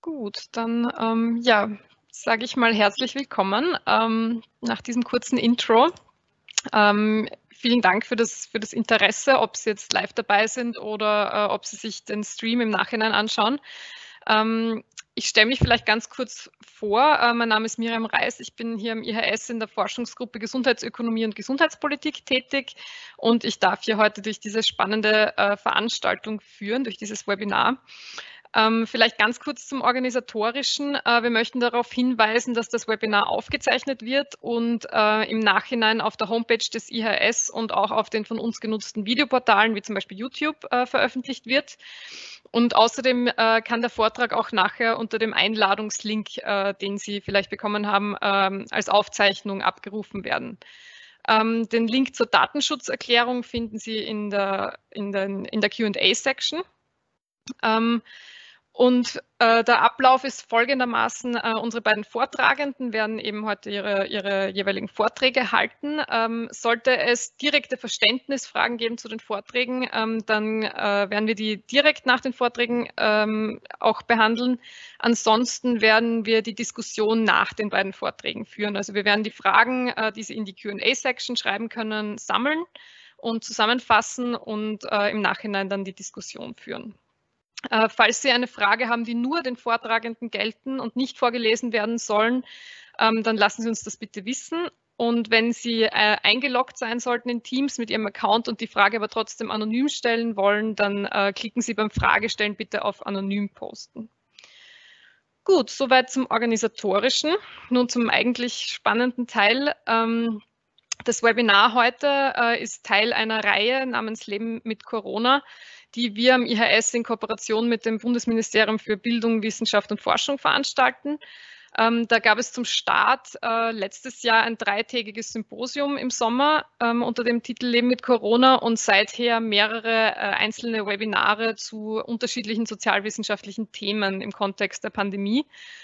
Gut, dann ja, sage ich mal herzlich willkommen nach diesem kurzen Intro. Vielen Dank für das Interesse, ob Sie jetzt live dabei sind oder ob Sie sich den Stream im Nachhinein anschauen. Ich stelle mich vielleicht ganz kurz vor. Mein Name ist Miriam Reis. Ich bin hier im IHS in der Forschungsgruppe Gesundheitsökonomie und Gesundheitspolitik tätig und ich darf hier heute durch diese spannende Veranstaltung führen, durch dieses Webinar. Vielleicht ganz kurz zum Organisatorischen. Wir möchten darauf hinweisen, dass das Webinar aufgezeichnet wird und im Nachhinein auf der Homepage des IHS und auch auf den von uns genutzten Videoportalen, wie zum Beispiel YouTube, veröffentlicht wird. Und außerdem kann der Vortrag auch nachher unter dem Einladungslink, den Sie vielleicht bekommen haben, als Aufzeichnung abgerufen werden. Den Link zur Datenschutzerklärung finden Sie in der Q&A-Section. Und der Ablauf ist folgendermaßen: Unsere beiden Vortragenden werden eben heute ihre jeweiligen Vorträge halten. Sollte es direkte Verständnisfragen geben zu den Vorträgen, dann werden wir die direkt nach den Vorträgen auch behandeln. Ansonsten werden wir die Diskussion nach den beiden Vorträgen führen. Also wir werden die Fragen, die Sie in die Q&A-Section schreiben können, sammeln und zusammenfassen und im Nachhinein dann die Diskussion führen. Falls Sie eine Frage haben, die nur den Vortragenden gelten und nicht vorgelesen werden sollen, dann lassen Sie uns das bitte wissen. Und wenn Sie eingeloggt sein sollten in Teams mit Ihrem Account und die Frage aber trotzdem anonym stellen wollen, dann klicken Sie beim Fragestellen bitte auf Anonym posten. Gut, soweit zum Organisatorischen. Nun zum eigentlich spannenden Teil. Das Webinar heute ist Teil einer Reihe namens Leben mit Corona, die wir am IHS in Kooperation mit dem Bundesministerium für Bildung, Wissenschaft und Forschung veranstalten. Da gab es zum Start letztes Jahr ein 3-tägiges Symposium im Sommer unter dem Titel Leben mit Corona und seither mehrere einzelne Webinare zu unterschiedlichen sozialwissenschaftlichen Themen im Kontext der Pandemie.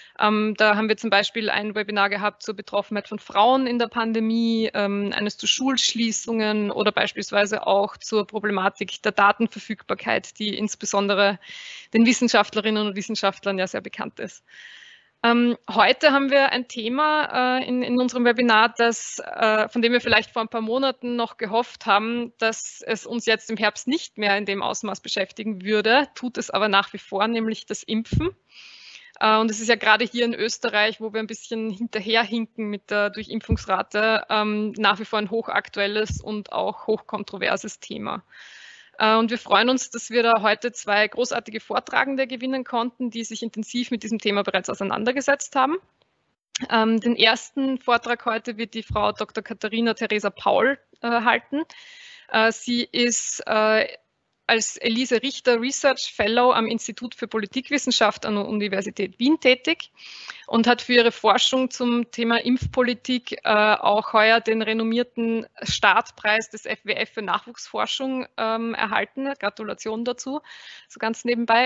Da haben wir zum Beispiel ein Webinar gehabt zur Betroffenheit von Frauen in der Pandemie, eines zu Schulschließungen oder beispielsweise auch zur Problematik der Datenverfügbarkeit, die insbesondere den Wissenschaftlerinnen und Wissenschaftlern ja sehr bekannt ist. Heute haben wir ein Thema in unserem Webinar, von dem wir vielleicht vor ein paar Monaten noch gehofft haben, dass es uns jetzt im Herbst nicht mehr in dem Ausmaß beschäftigen würde, tut es aber nach wie vor, nämlich das Impfen. Und es ist ja gerade hier in Österreich, wo wir ein bisschen hinterherhinken mit der Durchimpfungsrate, nach wie vor ein hochaktuelles und auch hochkontroverses Thema. Und wir freuen uns, dass wir da heute 2 großartige Vortragende gewinnen konnten, die sich intensiv mit diesem Thema bereits auseinandergesetzt haben. Den ersten Vortrag heute wird die Frau Dr. Katharina Theresa Paul halten. Sie ist als Elise Richter Research Fellow am Institut für Politikwissenschaft an der Universität Wien tätig und hat für ihre Forschung zum Thema Impfpolitik auch heuer den renommierten Startpreis des FWF für Nachwuchsforschung erhalten. Gratulation dazu, so ganz nebenbei.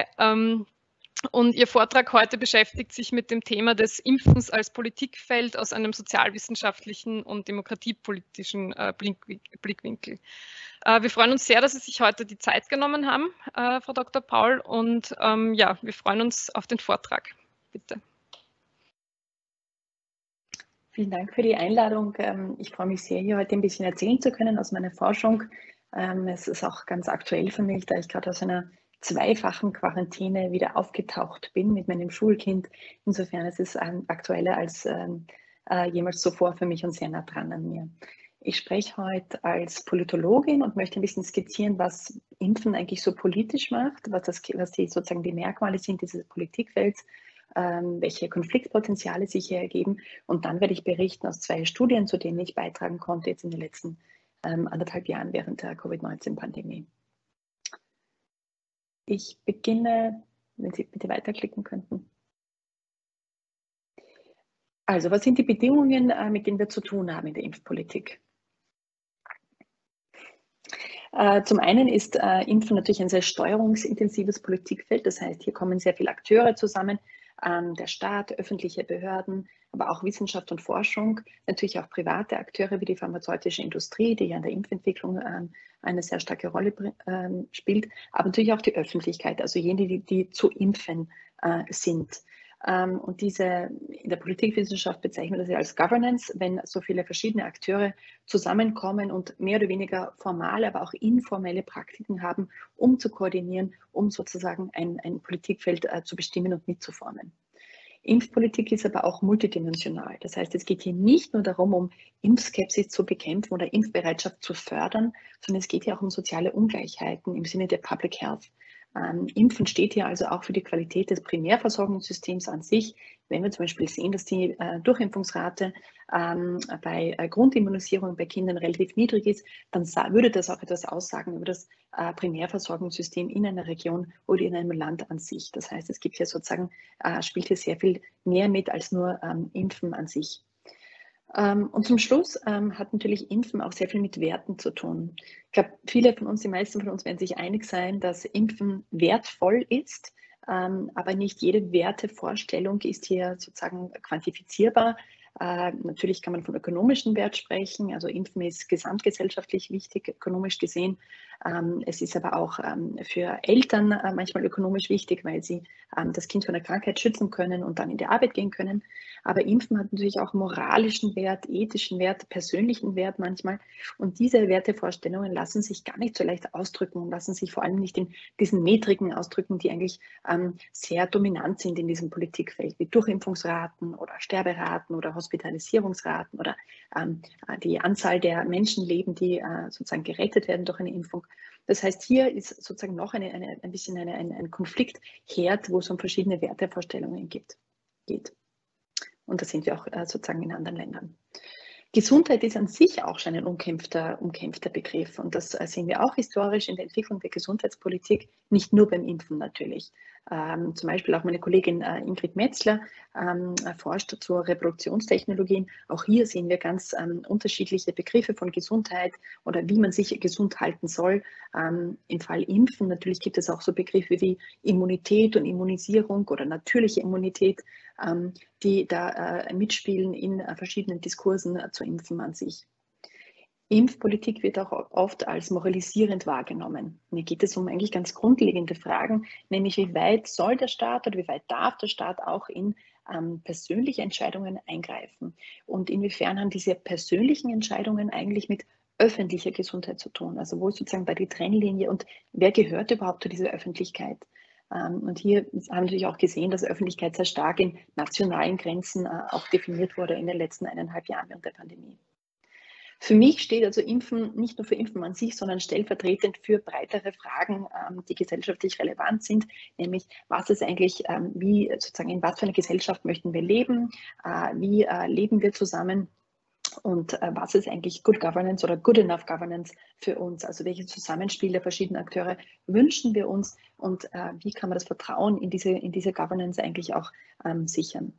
Und Ihr Vortrag heute beschäftigt sich mit dem Thema des Impfens als Politikfeld aus einem sozialwissenschaftlichen und demokratiepolitischen Blickwinkel. Wir freuen uns sehr, dass Sie sich heute die Zeit genommen haben, Frau Dr. Paul, und ja, wir freuen uns auf den Vortrag. Bitte. Vielen Dank für die Einladung. Ich freue mich sehr, hier heute ein bisschen erzählen zu können aus meiner Forschung. Es ist auch ganz aktuell für mich, da ich gerade aus einer zweifachen Quarantäne wieder aufgetaucht bin mit meinem Schulkind. Insofern ist es aktueller als jemals zuvor für mich und sehr nah dran an mir. Ich spreche heute als Politologin und möchte ein bisschen skizzieren, was Impfen eigentlich so politisch macht, was sozusagen die Merkmale sind dieses Politikfelds, welche Konfliktpotenziale sich hier ergeben. Und dann werde ich berichten aus 2 Studien, zu denen ich beitragen konnte jetzt in den letzten 1,5 Jahren während der Covid-19-Pandemie. Ich beginne, wenn Sie bitte weiterklicken könnten. Also, was sind die Bedingungen, mit denen wir zu tun haben in der Impfpolitik? Zum einen ist Impfen natürlich ein sehr steuerungsintensives Politikfeld. Das heißt, hier kommen sehr viele Akteure zusammen, der Staat, öffentliche Behörden, aber auch Wissenschaft und Forschung, natürlich auch private Akteure wie die pharmazeutische Industrie, die ja in der Impfentwicklung eine sehr starke Rolle spielt, aber natürlich auch die Öffentlichkeit, also jene, die zu impfen sind. Und in der Politikwissenschaft bezeichnen wir das ja als Governance, wenn so viele verschiedene Akteure zusammenkommen und mehr oder weniger formale, aber auch informelle Praktiken haben, um zu koordinieren, um sozusagen ein Politikfeld zu bestimmen und mitzuformen. Impfpolitik ist aber auch multidimensional. Das heißt, es geht hier nicht nur darum, um Impfskepsis zu bekämpfen oder Impfbereitschaft zu fördern, sondern es geht hier auch um soziale Ungleichheiten im Sinne der Public Health. Impfen steht hier also auch für die Qualität des Primärversorgungssystems an sich. Wenn wir zum Beispiel sehen, dass die Durchimpfungsrate bei Grundimmunisierung bei Kindern relativ niedrig ist, dann würde das auch etwas aussagen über das Primärversorgungssystem in einer Region oder in einem Land an sich. Das heißt, es gibt hier sozusagen, spielt hier sehr viel mehr mit als nur Impfen an sich. Und zum Schluss hat natürlich Impfen auch sehr viel mit Werten zu tun. Ich glaube, viele von uns, die meisten von uns werden sich einig sein, dass Impfen wertvoll ist, aber nicht jede Wertevorstellung ist hier sozusagen quantifizierbar. Natürlich kann man von ökonomischen Wert sprechen. Also Impfen ist gesamtgesellschaftlich wichtig, ökonomisch gesehen. Es ist aber auch für Eltern manchmal ökonomisch wichtig, weil sie das Kind von der Krankheit schützen können und dann in die Arbeit gehen können. Aber Impfen hat natürlich auch moralischen Wert, ethischen Wert, persönlichen Wert manchmal. Und diese Wertevorstellungen lassen sich gar nicht so leicht ausdrücken und lassen sich vor allem nicht in diesen Metriken ausdrücken, die eigentlich sehr dominant sind in diesem Politikfeld, wie Durchimpfungsraten oder Sterberaten oder Hospitalisierungsraten oder die Anzahl der Menschenleben, die sozusagen gerettet werden durch eine Impfung. Das heißt, hier ist sozusagen noch ein bisschen ein Konfliktherd, wo es um verschiedene Wertevorstellungen geht. Und da sind wir auch sozusagen in anderen Ländern. Gesundheit ist an sich auch schon ein umkämpfter Begriff. Und das sehen wir auch historisch in der Entwicklung der Gesundheitspolitik, nicht nur beim Impfen natürlich. Zum Beispiel auch meine Kollegin Ingrid Metzler forscht zu Reproduktionstechnologien. Auch hier sehen wir ganz unterschiedliche Begriffe von Gesundheit oder wie man sich gesund halten soll. Im Fall Impfen natürlich gibt es auch so Begriffe wie Immunität und Immunisierung oder natürliche Immunität, die da mitspielen in verschiedenen Diskursen zu Impfen an sich. Impfpolitik wird auch oft als moralisierend wahrgenommen. Und hier geht es um eigentlich ganz grundlegende Fragen, nämlich wie weit soll der Staat oder wie weit darf der Staat auch in persönliche Entscheidungen eingreifen? Und inwiefern haben diese persönlichen Entscheidungen eigentlich mit öffentlicher Gesundheit zu tun? Also wo ist sozusagen da die Trennlinie und wer gehört überhaupt zu dieser Öffentlichkeit? Und hier haben wir natürlich auch gesehen, dass Öffentlichkeit sehr stark in nationalen Grenzen auch definiert wurde in den letzten 1,5 Jahren während der Pandemie. Für mich steht also Impfen nicht nur für Impfen an sich, sondern stellvertretend für breitere Fragen, die gesellschaftlich relevant sind, nämlich was ist eigentlich, wie sozusagen in was für einer Gesellschaft möchten wir leben, wie leben wir zusammen und was ist eigentlich Good Governance oder Good Enough Governance für uns? Also welches Zusammenspiel der verschiedenen Akteure wünschen wir uns und wie kann man das Vertrauen in diese Governance eigentlich auch sichern?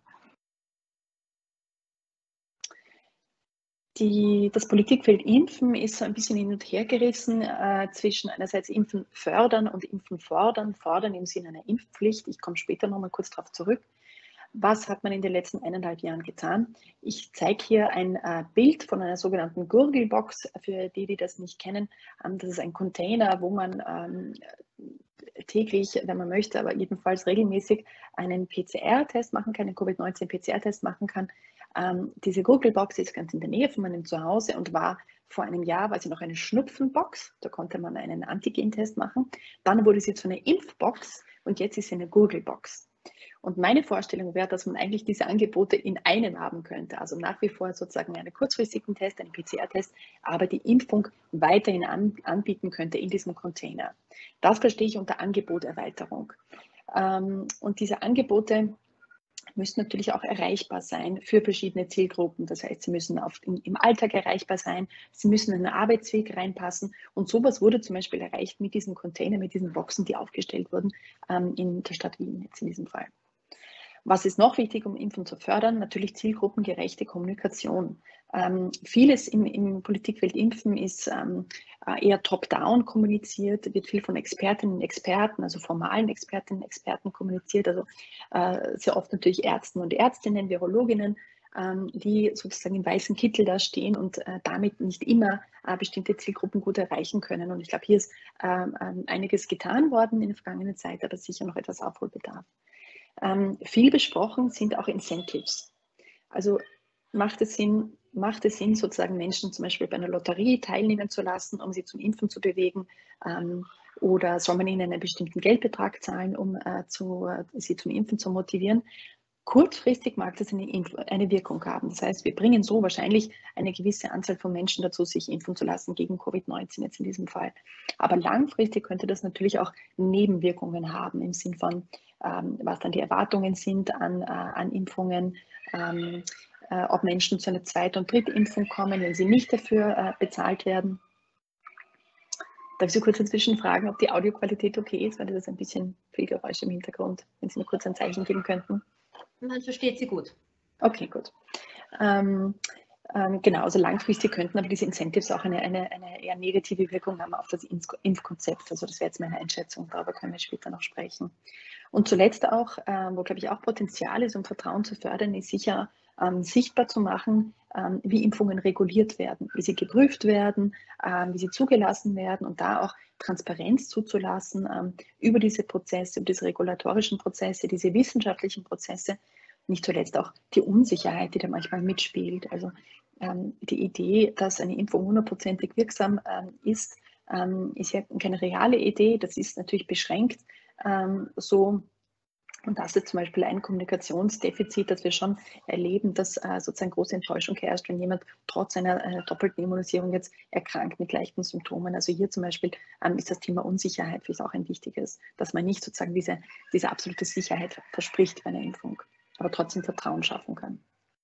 Das Politikfeld Impfen ist so ein bisschen hin und her gerissen zwischen einerseits Impfen fördern und Impfen fordern. Fordern im Sinne einer Impfpflicht. Ich komme später nochmal kurz darauf zurück. Was hat man in den letzten 1,5 Jahren getan? Ich zeige hier ein Bild von einer sogenannten Gurgelbox, für die das nicht kennen. Das ist ein Container, wo man täglich, wenn man möchte, aber jedenfalls regelmäßig einen PCR-Test machen kann, einen Covid-19-PCR-Test machen kann. Diese Gurgelbox ist ganz in der Nähe von meinem Zuhause und war vor einem Jahr, war sie noch eine Schnupfenbox, da konnte man einen Antigentest machen. Dann wurde sie zu einer Impfbox und jetzt ist sie eine Gurgelbox. Und meine Vorstellung wäre, dass man eigentlich diese Angebote in einem haben könnte. Also nach wie vor sozusagen einen kurzfristigen Test, einen PCR-Test, aber die Impfung weiterhin anbieten könnte in diesem Container. Das verstehe ich unter Angeboterweiterung. Und diese Angebote müssen natürlich auch erreichbar sein für verschiedene Zielgruppen. Das heißt, sie müssen im Alltag erreichbar sein, sie müssen in den Arbeitsweg reinpassen. Und sowas wurde zum Beispiel erreicht mit diesen Containern, mit diesen Boxen, die aufgestellt wurden in der Stadt Wien jetzt in diesem Fall. Was ist noch wichtig, um Impfen zu fördern? Natürlich zielgruppengerechte Kommunikation. Vieles im Politikfeld Impfen ist eher top-down kommuniziert, wird viel von Expertinnen und Experten, also formalen Expertinnen und Experten kommuniziert, also sehr oft natürlich Ärzten und Ärztinnen, Virologinnen, die sozusagen im weißen Kittel da stehen und damit nicht immer bestimmte Zielgruppen gut erreichen können. Und ich glaube, hier ist einiges getan worden in der vergangenen Zeit, aber sicher noch etwas Aufholbedarf. Viel besprochen sind auch Incentives. Also macht es Sinn, sozusagen Menschen zum Beispiel bei einer Lotterie teilnehmen zu lassen, um sie zum Impfen zu bewegen? Oder soll man ihnen einen bestimmten Geldbetrag zahlen, um sie zum Impfen zu motivieren? Kurzfristig mag das eine Wirkung haben. Das heißt, wir bringen so wahrscheinlich eine gewisse Anzahl von Menschen dazu, sich impfen zu lassen gegen Covid-19 jetzt in diesem Fall. Aber langfristig könnte das natürlich auch Nebenwirkungen haben im Sinn von, was dann die Erwartungen sind an Impfungen, ob Menschen zu einer Zweit- und Drittimpfung kommen, wenn sie nicht dafür bezahlt werden. Darf ich Sie kurz dazwischen fragen, ob die Audioqualität okay ist, weil das ist ein bisschen viel Geräusch im Hintergrund, wenn Sie mir kurz ein Zeichen geben könnten. Man versteht Sie gut. Okay, gut. Genau, also langfristig könnten aber diese Incentives auch eine eher negative Wirkung haben auf das Impfkonzept. Also das wäre jetzt meine Einschätzung, darüber können wir später noch sprechen. Und zuletzt auch, wo glaube ich auch Potenzial ist, um Vertrauen zu fördern, ist sicher sichtbar zu machen, wie Impfungen reguliert werden, wie sie geprüft werden, wie sie zugelassen werden und da auch Transparenz zuzulassen über diese Prozesse, über diese regulatorischen Prozesse, diese wissenschaftlichen Prozesse, nicht zuletzt auch die Unsicherheit, die da manchmal mitspielt. Also die Idee, dass eine Impfung 100%ig wirksam ist ja keine reale Idee, das ist natürlich beschränkt so. Und das ist zum Beispiel ein Kommunikationsdefizit, das wir schon erleben, dass sozusagen große Enttäuschung herrscht, wenn jemand trotz einer doppelten Immunisierung jetzt erkrankt mit leichten Symptomen. Also hier zum Beispiel ist das Thema Unsicherheit für uns auch ein wichtiges, dass man nicht sozusagen diese absolute Sicherheit verspricht bei einer Impfung, aber trotzdem Vertrauen schaffen kann.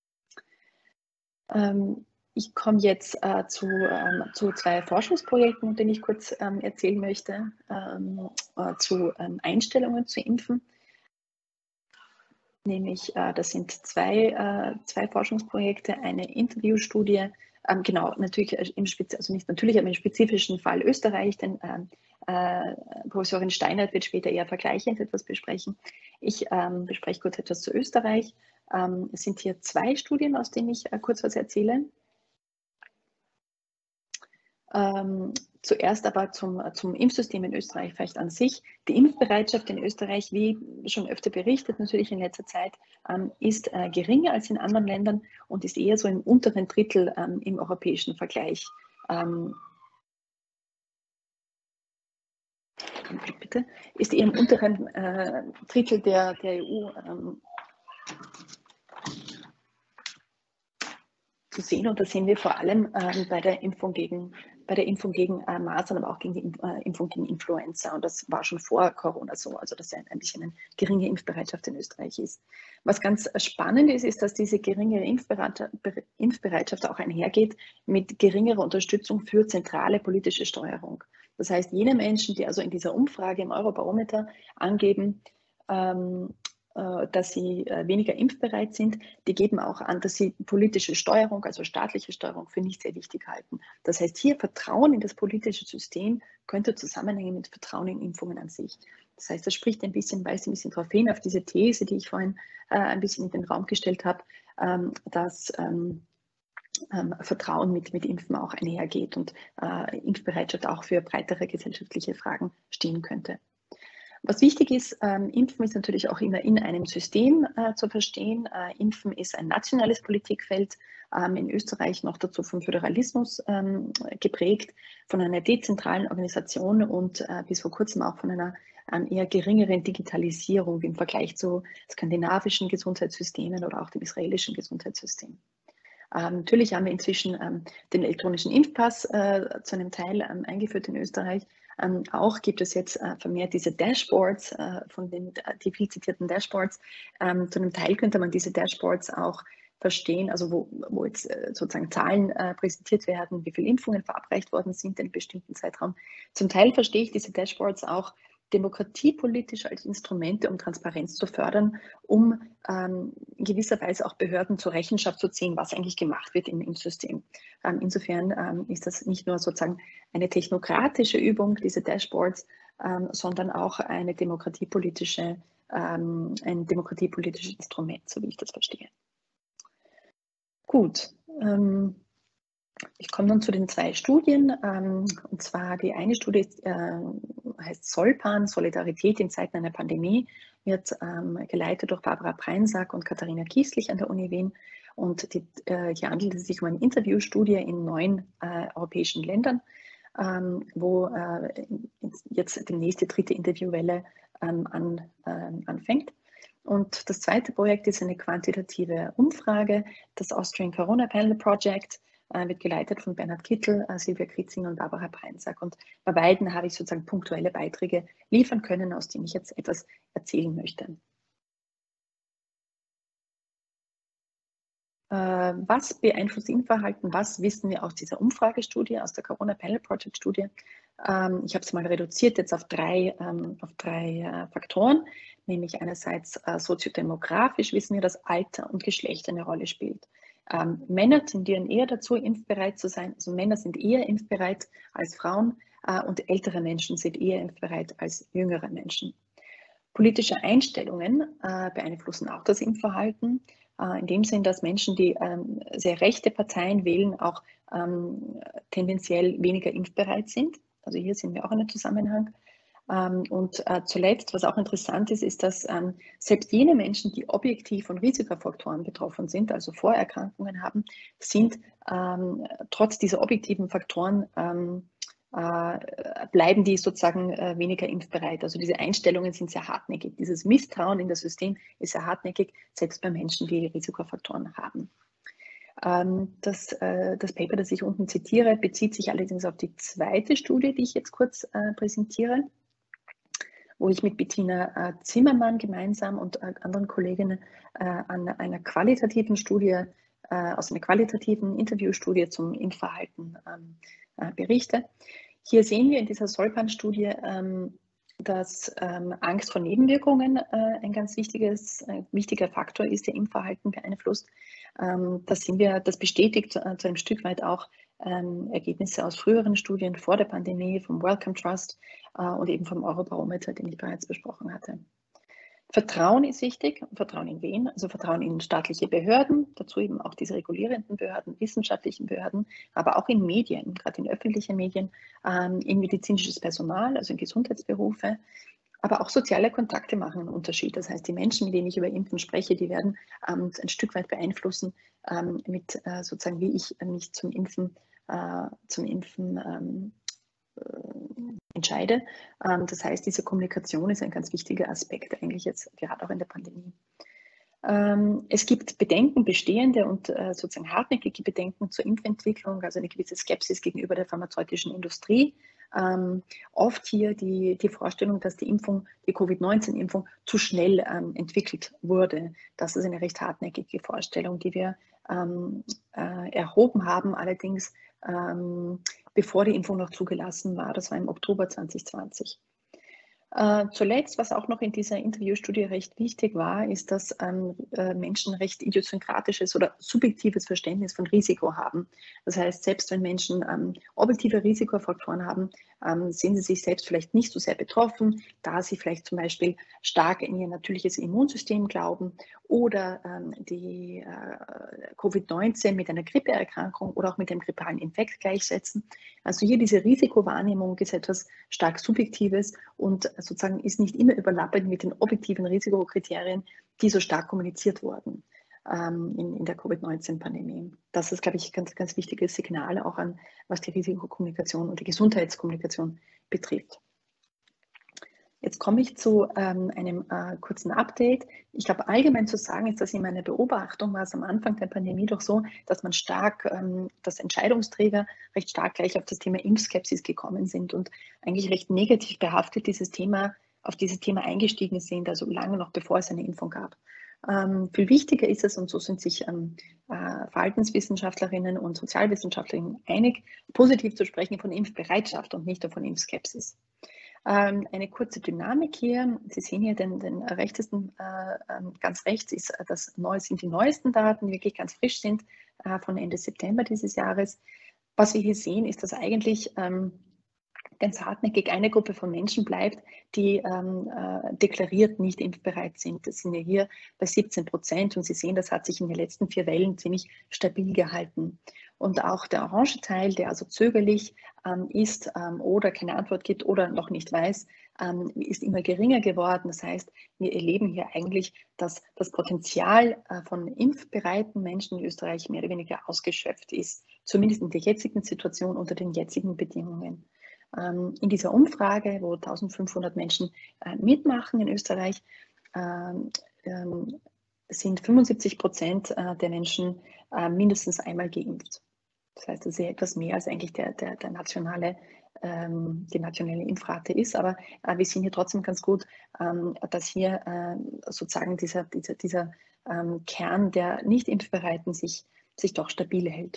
Ich komme jetzt zu zwei Forschungsprojekten, von denen ich kurz erzählen möchte, zu Einstellungen zu Impfen. Nämlich, das sind zwei Forschungsprojekte, eine Interviewstudie, genau, natürlich also nicht natürlich, aber im spezifischen Fall Österreich, denn Professorin Steinert wird später eher vergleichend etwas besprechen. Ich bespreche kurz etwas zu Österreich. Es sind hier zwei Studien, aus denen ich kurz was erzähle. Zuerst aber zum Impfsystem in Österreich vielleicht an sich. Die Impfbereitschaft in Österreich, wie schon öfter berichtet, natürlich in letzter Zeit, ist geringer als in anderen Ländern und ist eher so im unteren Drittel im europäischen Vergleich. Bitte, ist eher im unteren Drittel der EU zu sehen, und das sehen wir vor allem bei der Impfung gegen Masern, aber auch gegen die Impfung gegen Influenza, und das war schon vor Corona so, also dass ein bisschen eine geringe Impfbereitschaft in Österreich ist. Was ganz spannend ist, dass diese geringere Impfbereitschaft auch einhergeht mit geringerer Unterstützung für zentrale politische Steuerung. Das heißt, jene Menschen, die also in dieser Umfrage im Eurobarometer angeben, dass sie weniger impfbereit sind, die geben auch an, dass sie politische Steuerung, also staatliche Steuerung, für nicht sehr wichtig halten. Das heißt, hier Vertrauen in das politische System könnte zusammenhängen mit Vertrauen in Impfungen an sich. Das heißt, das spricht weist ein bisschen darauf hin, auf diese These, die ich vorhin ein bisschen in den Raum gestellt habe, dass Vertrauen mit Impfen auch einhergeht und Impfbereitschaft auch für breitere gesellschaftliche Fragen stehen könnte. Was wichtig ist, Impfen ist natürlich auch immer in einem System zu verstehen. Impfen ist ein nationales Politikfeld, in Österreich noch dazu vom Föderalismus geprägt, von einer dezentralen Organisation und bis vor kurzem auch von einer eher geringeren Digitalisierung im Vergleich zu skandinavischen Gesundheitssystemen oder auch dem israelischen Gesundheitssystem. Natürlich haben wir inzwischen den elektronischen Impfpass zu einem Teil eingeführt in Österreich. Auch gibt es jetzt vermehrt diese Dashboards, die viel zitierten Dashboards. Zu einem Teil könnte man diese Dashboards auch verstehen, also wo jetzt sozusagen Zahlen präsentiert werden, wie viele Impfungen verabreicht worden sind in einem bestimmten Zeitraum. Zum Teil verstehe ich diese Dashboards auch demokratiepolitisch als Instrumente, um Transparenz zu fördern, um in gewisser Weise auch Behörden zur Rechenschaft zu ziehen, was eigentlich gemacht wird im System. Insofern ist das nicht nur sozusagen eine technokratische Übung, diese Dashboards, sondern auch ein demokratiepolitisches Instrument, so wie ich das verstehe. Gut. Ich komme nun zu den zwei Studien, und zwar die eine Studie heißt SOLPAN, Solidarität in Zeiten einer Pandemie. wird geleitet durch Barbara Preinsack und Katharina Kieslich an der Uni Wien. Und hier handelt es sich um eine Interviewstudie in 9 europäischen Ländern, wo jetzt demnächst die 3. Interviewwelle anfängt. Und das zweite Projekt ist eine quantitative Umfrage, das Austrian Corona Panel Project, wird geleitet von Bernhard Kittel, Silvia Kritzing und Barbara Preinsack. Und bei beiden habe ich sozusagen punktuelle Beiträge liefern können, aus denen ich jetzt etwas erzählen möchte. Was beeinflusst Impfverhalten? Was wissen wir aus dieser Umfragestudie, aus der Corona Panel Project Studie? Ich habe es mal reduziert jetzt auf drei Faktoren, nämlich einerseits soziodemografisch wissen wir, dass Alter und Geschlecht eine Rolle spielt. Männer tendieren eher dazu, impfbereit zu sein. Also Männer sind eher impfbereit als Frauen und ältere Menschen sind eher impfbereit als jüngere Menschen. Politische Einstellungen beeinflussen auch das Impfverhalten. In dem Sinn, dass Menschen, die sehr rechte Parteien wählen, auch tendenziell weniger impfbereit sind. Also hier sehen wir auch einen Zusammenhang. Und zuletzt, was auch interessant ist, ist, dass selbst jene Menschen, die objektiv von Risikofaktoren betroffen sind, also Vorerkrankungen haben, sind trotz dieser objektiven Faktoren bleiben die sozusagen weniger impfbereit. Also diese Einstellungen sind sehr hartnäckig. Dieses Misstrauen in das System ist sehr hartnäckig, selbst bei Menschen, die Risikofaktoren haben. Das Paper, das ich unten zitiere, bezieht sich allerdings auf die zweite Studie, die ich jetzt kurz präsentiere, wo ich mit Bettina Zimmermann gemeinsam und anderen Kolleginnen an einer qualitativen Studie, aus einer qualitativen Interviewstudie zum Impfverhalten berichte. Hier sehen wir in dieser Solpan-Studie, dass Angst vor Nebenwirkungen ein ganz wichtiger Faktor ist, der Impfverhalten beeinflusst. Das bestätigt zu einem Stück weit auch Ergebnisse aus früheren Studien vor der Pandemie, vom Wellcome Trust und eben vom Eurobarometer, den ich bereits besprochen hatte. Vertrauen ist wichtig. Vertrauen in wen? Also Vertrauen in staatliche Behörden, dazu eben auch diese regulierenden Behörden, wissenschaftlichen Behörden, aber auch in Medien, gerade in öffentlichen Medien, in medizinisches Personal, also in Gesundheitsberufe. Aber auch soziale Kontakte machen einen Unterschied. Das heißt, die Menschen, mit denen ich über Impfen spreche, die werden ein Stück weit beeinflussen mit sozusagen, wie ich mich zum Impfen entscheide. Das heißt, diese Kommunikation ist ein ganz wichtiger Aspekt eigentlich jetzt gerade auch in der Pandemie. Es gibt Bedenken, bestehende und sozusagen hartnäckige Bedenken zur Impfentwicklung, also eine gewisse Skepsis gegenüber der pharmazeutischen Industrie. Oft hier die Vorstellung, dass die Covid-19-Impfung zu schnell entwickelt wurde. Das ist eine recht hartnäckige Vorstellung, die wir erhoben haben, allerdings bevor die Impfung noch zugelassen war. Das war im Oktober 2020. Zuletzt, was auch noch in dieser Interviewstudie recht wichtig war, ist, dass Menschen recht idiosynkratisches oder subjektives Verständnis von Risiko haben. Das heißt, selbst wenn Menschen objektive Risikofaktoren haben, sehen sie sich selbst vielleicht nicht so sehr betroffen, da sie vielleicht zum Beispiel stark in ihr natürliches Immunsystem glauben oder die Covid-19 mit einer Grippeerkrankung oder auch mit einem grippalen Infekt gleichsetzen. Also hier diese Risikowahrnehmung ist etwas stark Subjektives und sozusagen ist nicht immer überlappend mit den objektiven Risikokriterien, die so stark kommuniziert wurden in der Covid-19-Pandemie. Das ist, glaube ich, ein ganz, ganz wichtiges Signal auch an, was die Risikokommunikation und die Gesundheitskommunikation betrifft. Jetzt komme ich zu einem kurzen Update. Ich glaube, allgemein zu sagen ist, dass in meiner Beobachtung war es am Anfang der Pandemie doch so, dass man dass Entscheidungsträger recht stark gleich auf das Thema Impfskepsis gekommen sind und eigentlich recht negativ behaftet auf dieses Thema eingestiegen sind, also lange noch bevor es eine Impfung gab. Viel wichtiger ist es, und so sind sich Verhaltenswissenschaftlerinnen und Sozialwissenschaftlerinnen einig, positiv zu sprechen von Impfbereitschaft und nicht von Impfskepsis. Eine kurze Dynamik hier. Sie sehen hier den rechtesten, ganz rechts sind die neuesten Daten, die wirklich ganz frisch sind, von Ende September dieses Jahres. Was wir hier sehen, ist, dass eigentlich ganz hartnäckig eine Gruppe von Menschen bleibt, die deklariert nicht impfbereit sind. Das sind ja hier bei 17%, und Sie sehen, das hat sich in den letzten 4 Wellen ziemlich stabil gehalten. Und auch der orange Teil, der also zögerlich ist oder keine Antwort gibt oder noch nicht weiß, ist immer geringer geworden. Das heißt, wir erleben hier eigentlich, dass das Potenzial von impfbereiten Menschen in Österreich mehr oder weniger ausgeschöpft ist, zumindest in der jetzigen Situation unter den jetzigen Bedingungen. In dieser Umfrage, wo 1500 Menschen mitmachen in Österreich, sind 75% der Menschen mindestens einmal geimpft. Das heißt, das ist ja etwas mehr als eigentlich die nationale Impfrate ist. Aber wir sehen hier trotzdem ganz gut, dass hier sozusagen dieser Kern der Nicht-Impfbereiten sich doch stabil hält.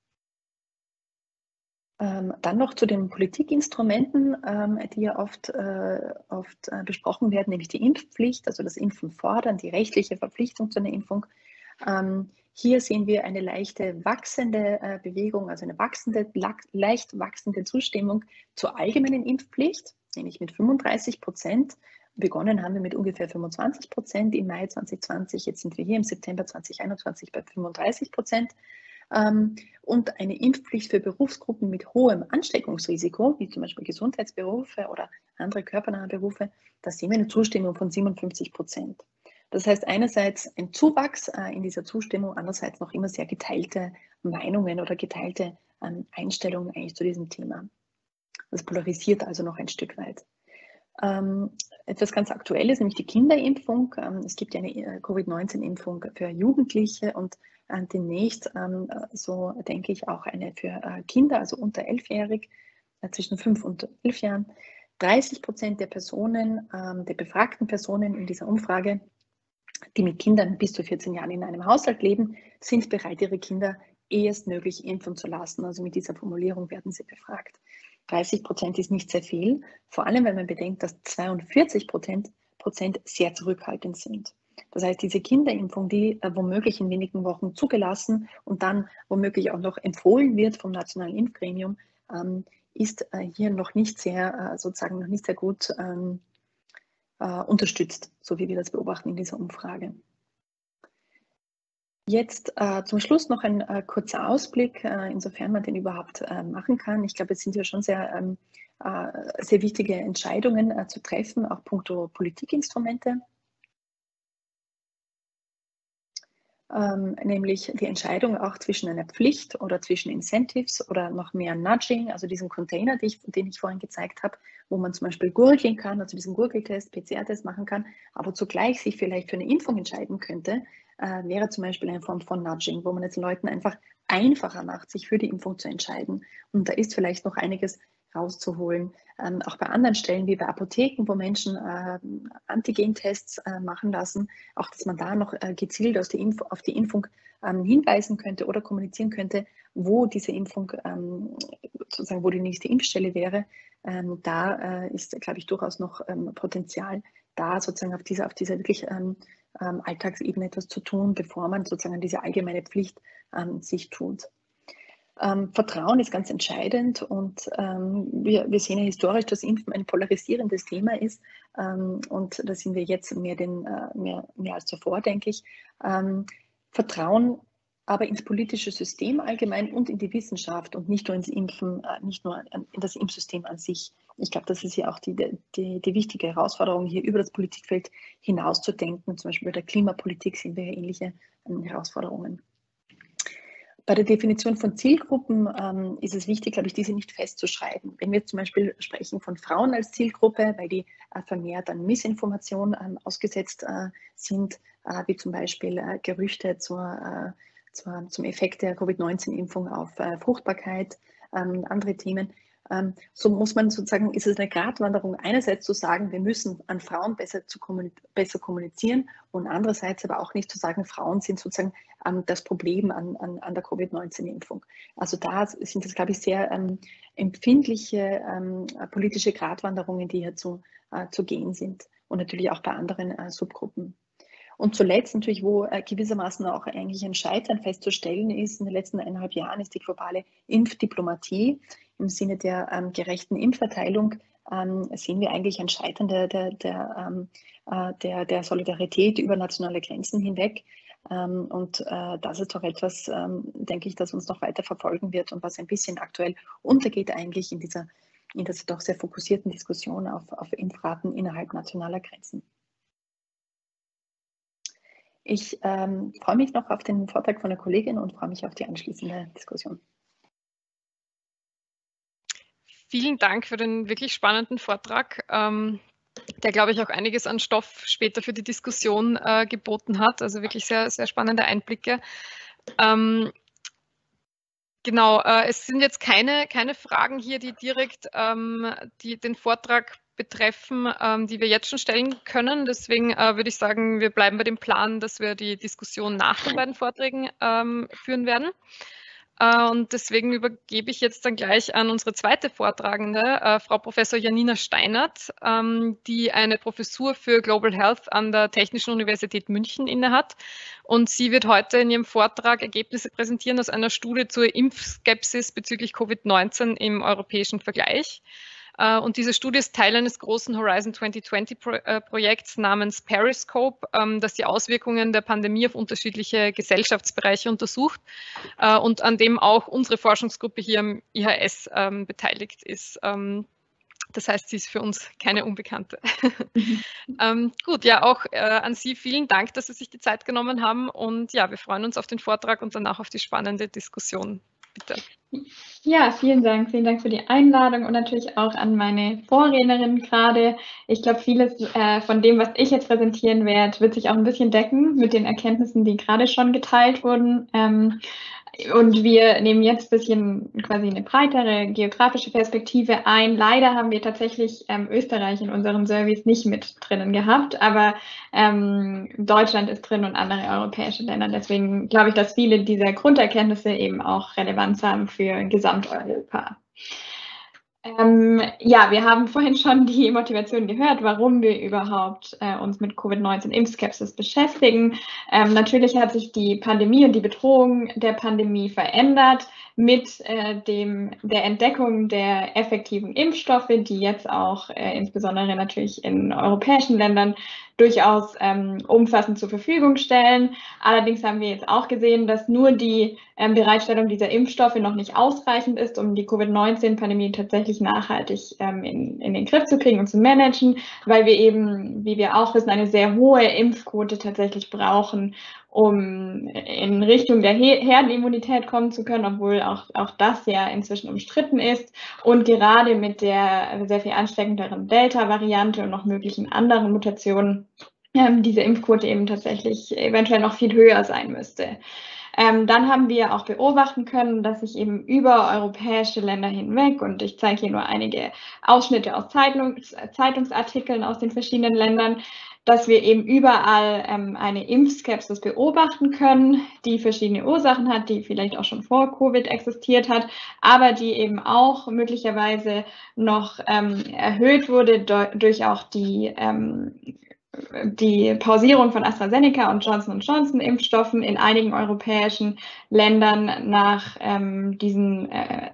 Dann noch zu den Politikinstrumenten, die ja oft besprochen werden, nämlich die Impfpflicht, also das Impfen fordern, die rechtliche Verpflichtung zu einer Impfung. Hier sehen wir eine leichte wachsende Bewegung, also eine leicht wachsende Zustimmung zur allgemeinen Impfpflicht, nämlich mit 35%. Begonnen haben wir mit ungefähr 25% im Mai 2020, jetzt sind wir hier im September 2021 bei 35%. Und eine Impfpflicht für Berufsgruppen mit hohem Ansteckungsrisiko, wie zum Beispiel Gesundheitsberufe oder andere körpernahe Berufe, da sehen wir eine Zustimmung von 57%. Das heißt einerseits ein Zuwachs in dieser Zustimmung, andererseits noch immer sehr geteilte Meinungen oder geteilte Einstellungen eigentlich zu diesem Thema. Das polarisiert also noch ein Stück weit. Etwas ganz Aktuelles, nämlich die Kinderimpfung. Es gibt ja eine Covid-19-Impfung für Jugendliche und demnächst, so denke ich, auch eine für Kinder, also unter 11-jährig, zwischen 5 und 11 Jahren. 30% der Personen, der befragten Personen in dieser Umfrage, die mit Kindern bis zu 14 Jahren in einem Haushalt leben, sind bereit, ihre Kinder ehestmöglich impfen zu lassen. Also mit dieser Formulierung werden sie befragt. 30% ist nicht sehr viel, vor allem wenn man bedenkt, dass 42% sehr zurückhaltend sind. Das heißt, diese Kinderimpfung, die womöglich in wenigen Wochen zugelassen und dann womöglich auch noch empfohlen wird vom Nationalen Impfgremium, ist hier noch nicht sehr, sozusagen noch nicht sehr gut unterstützt, so wie wir das beobachten in dieser Umfrage. Jetzt zum Schluss noch ein kurzer Ausblick, insofern man den überhaupt machen kann. Ich glaube, es sind ja schon sehr wichtige Entscheidungen zu treffen, auch puncto Politikinstrumente. Nämlich die Entscheidung auch zwischen einer Pflicht oder zwischen Incentives oder noch mehr Nudging, also diesen Container, den ich vorhin gezeigt habe, wo man zum Beispiel gurgeln kann, also diesen Gurgeltest, PCR-Test machen kann, aber zugleich sich vielleicht für eine Impfung entscheiden könnte, wäre zum Beispiel eine Form von Nudging, wo man jetzt Leuten einfach einfacher macht, sich für die Impfung zu entscheiden. Und da ist vielleicht noch einiges rauszuholen. Auch bei anderen Stellen wie bei Apotheken, wo Menschen Antigentests machen lassen, auch dass man da noch gezielt auf die Impfung hinweisen könnte oder kommunizieren könnte, wo diese Impfung, sozusagen, wo die nächste Impfstelle wäre. Da ist, glaube ich, durchaus noch Potenzial, da sozusagen auf dieser wirklich Alltagsebene etwas zu tun, bevor man sozusagen diese allgemeine Pflicht sich tut. Vertrauen ist ganz entscheidend und wir sehen ja historisch, dass Impfen ein polarisierendes Thema ist und da sind wir jetzt mehr als zuvor, denke ich. Vertrauen aber ins politische System allgemein und in die Wissenschaft und nicht nur ins Impfen, nicht nur in das Impfsystem an sich. Ich glaube, das ist ja auch die wichtige Herausforderung, hier über das Politikfeld hinaus zu denken. Zum Beispiel bei der Klimapolitik sehen wir ja ähnliche Herausforderungen. Bei der Definition von Zielgruppen ist es wichtig, glaube ich, diese nicht festzuschreiben. Wenn wir zum Beispiel sprechen von Frauen als Zielgruppe, weil die vermehrt an Missinformation ausgesetzt sind, wie zum Beispiel Gerüchte zum Effekt der Covid-19-Impfung auf Fruchtbarkeit, andere Themen. So muss man sozusagen, ist es eine Gratwanderung, einerseits zu sagen, wir müssen an Frauen besser kommunizieren und andererseits aber auch nicht zu sagen, Frauen sind sozusagen das Problem an der Covid-19-Impfung. Also da sind das, glaube ich, sehr empfindliche politische Gratwanderungen, die hier zu gehen sind und natürlich auch bei anderen Subgruppen. Und zuletzt natürlich, wo gewissermaßen auch eigentlich ein Scheitern festzustellen ist, in den letzten 1,5 Jahren ist die globale Impfdiplomatie. Im Sinne der gerechten Impfverteilung sehen wir eigentlich ein Scheitern der Solidarität über nationale Grenzen hinweg. Und das ist doch etwas, denke ich, das uns noch weiter verfolgen wird und was ein bisschen aktuell untergeht eigentlich in dieser doch sehr fokussierten Diskussion auf Impfraten innerhalb nationaler Grenzen. Ich freue mich noch auf den Vortrag von der Kollegin und freue mich auf die anschließende Diskussion. Vielen Dank für den wirklich spannenden Vortrag, der, glaube ich, auch einiges an Stoff später für die Diskussion geboten hat. Also wirklich sehr, sehr spannende Einblicke. Genau, es sind jetzt keine Fragen hier, die direkt den Vortrag betreffen, die wir jetzt schon stellen können. Deswegen würde ich sagen, wir bleiben bei dem Plan, dass wir die Diskussion nach den beiden Vorträgen führen werden. Und deswegen übergebe ich jetzt dann gleich an unsere zweite Vortragende, Frau Professor Janina Steinert, die eine Professur für Global Health an der Technischen Universität München innehat. Und sie wird heute in ihrem Vortrag Ergebnisse präsentieren aus einer Studie zur Impfskepsis bezüglich Covid-19 im europäischen Vergleich. Und diese Studie ist Teil eines großen Horizon 2020-Projekts namens Periscope, das die Auswirkungen der Pandemie auf unterschiedliche Gesellschaftsbereiche untersucht und an dem auch unsere Forschungsgruppe hier am IHS beteiligt ist. Das heißt, sie ist für uns keine Unbekannte. Gut, ja, auch an Sie vielen Dank, dass Sie sich die Zeit genommen haben. Und ja, wir freuen uns auf den Vortrag und danach auf die spannende Diskussion. Bitte. Ja, vielen Dank für die Einladung und natürlich auch an meine Vorrednerin gerade. Ich glaube, vieles von dem, was ich jetzt präsentieren werde, wird sich auch ein bisschen decken mit den Erkenntnissen, die gerade schon geteilt wurden. Und wir nehmen jetzt ein bisschen quasi eine breitere geografische Perspektive ein. Leider haben wir tatsächlich Österreich in unseren Surveys nicht mit drinnen gehabt, aber Deutschland ist drin und andere europäische Länder. Deswegen glaube ich, dass viele dieser Grunderkenntnisse eben auch Relevanz haben für Gesamteuropa. Ja, wir haben vorhin schon die Motivation gehört, warum wir überhaupt uns mit Covid-19-Impfskepsis beschäftigen. Natürlich hat sich die Pandemie und die Bedrohung der Pandemie verändert mit der Entdeckung der effektiven Impfstoffe, die jetzt auch insbesondere natürlich in europäischen Ländern durchaus umfassend zur Verfügung stellen. Allerdings haben wir jetzt auch gesehen, dass nur die Bereitstellung dieser Impfstoffe noch nicht ausreichend ist, um die Covid-19-Pandemie tatsächlich nachhaltig in den Griff zu kriegen und zu managen, weil wir eben, wie wir auch wissen, eine sehr hohe Impfquote tatsächlich brauchen, um in Richtung der Herdenimmunität kommen zu können, obwohl auch das ja inzwischen umstritten ist. Und gerade mit der sehr viel ansteckenderen Delta-Variante und noch möglichen anderen Mutationen diese Impfquote eben tatsächlich eventuell noch viel höher sein müsste. Dann haben wir auch beobachten können, dass sich eben über europäische Länder hinweg, und ich zeige hier nur einige Ausschnitte aus Zeitungsartikeln aus den verschiedenen Ländern, dass wir eben überall eine Impfskepsis beobachten können, die verschiedene Ursachen hat, die vielleicht auch schon vor Covid existiert hat, aber die eben auch möglicherweise noch erhöht wurde durch auch die Pausierung von AstraZeneca und Johnson & Johnson Impfstoffen in einigen europäischen Ländern nach diesen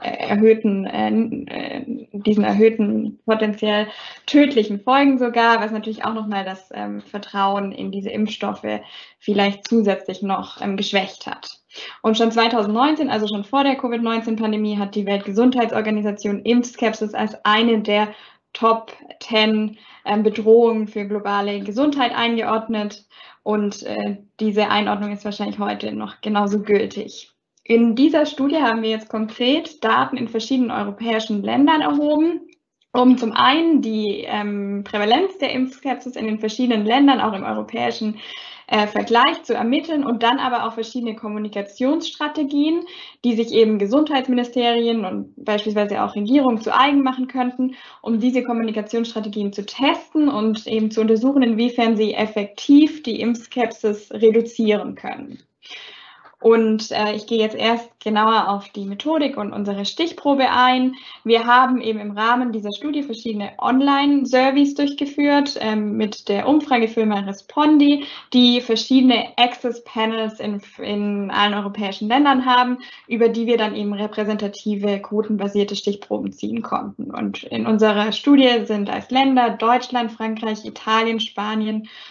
erhöhten potenziell tödlichen Folgen sogar, was natürlich auch nochmal das Vertrauen in diese Impfstoffe vielleicht zusätzlich noch geschwächt hat. Und schon 2019, also schon vor der Covid-19-Pandemie, hat die Weltgesundheitsorganisation Impfskepsis als eine der Top 10 Bedrohungen für globale Gesundheit eingeordnet, und diese Einordnung ist wahrscheinlich heute noch genauso gültig. In dieser Studie haben wir jetzt konkret Daten in verschiedenen europäischen Ländern erhoben, um zum einen die Prävalenz der Impfskepsis in den verschiedenen Ländern, auch im europäischen Vergleich, zu ermitteln, und dann aber auch verschiedene Kommunikationsstrategien, die sich eben Gesundheitsministerien und beispielsweise auch Regierungen zu eigen machen könnten, um diese Kommunikationsstrategien zu testen und eben zu untersuchen, inwiefern sie effektiv die Impfskepsis reduzieren können. Und ich gehe jetzt erst genauer auf die Methodik und unsere Stichprobe ein. Wir haben eben im Rahmen dieser Studie verschiedene Online-Surveys durchgeführt mit der Umfragefirma Respondi, die verschiedene Access Panels in allen europäischen Ländern haben, über die wir dann eben repräsentative, quotenbasierte Stichproben ziehen konnten. Und in unserer Studie sind als Länder Deutschland, Frankreich, Italien, Spanien,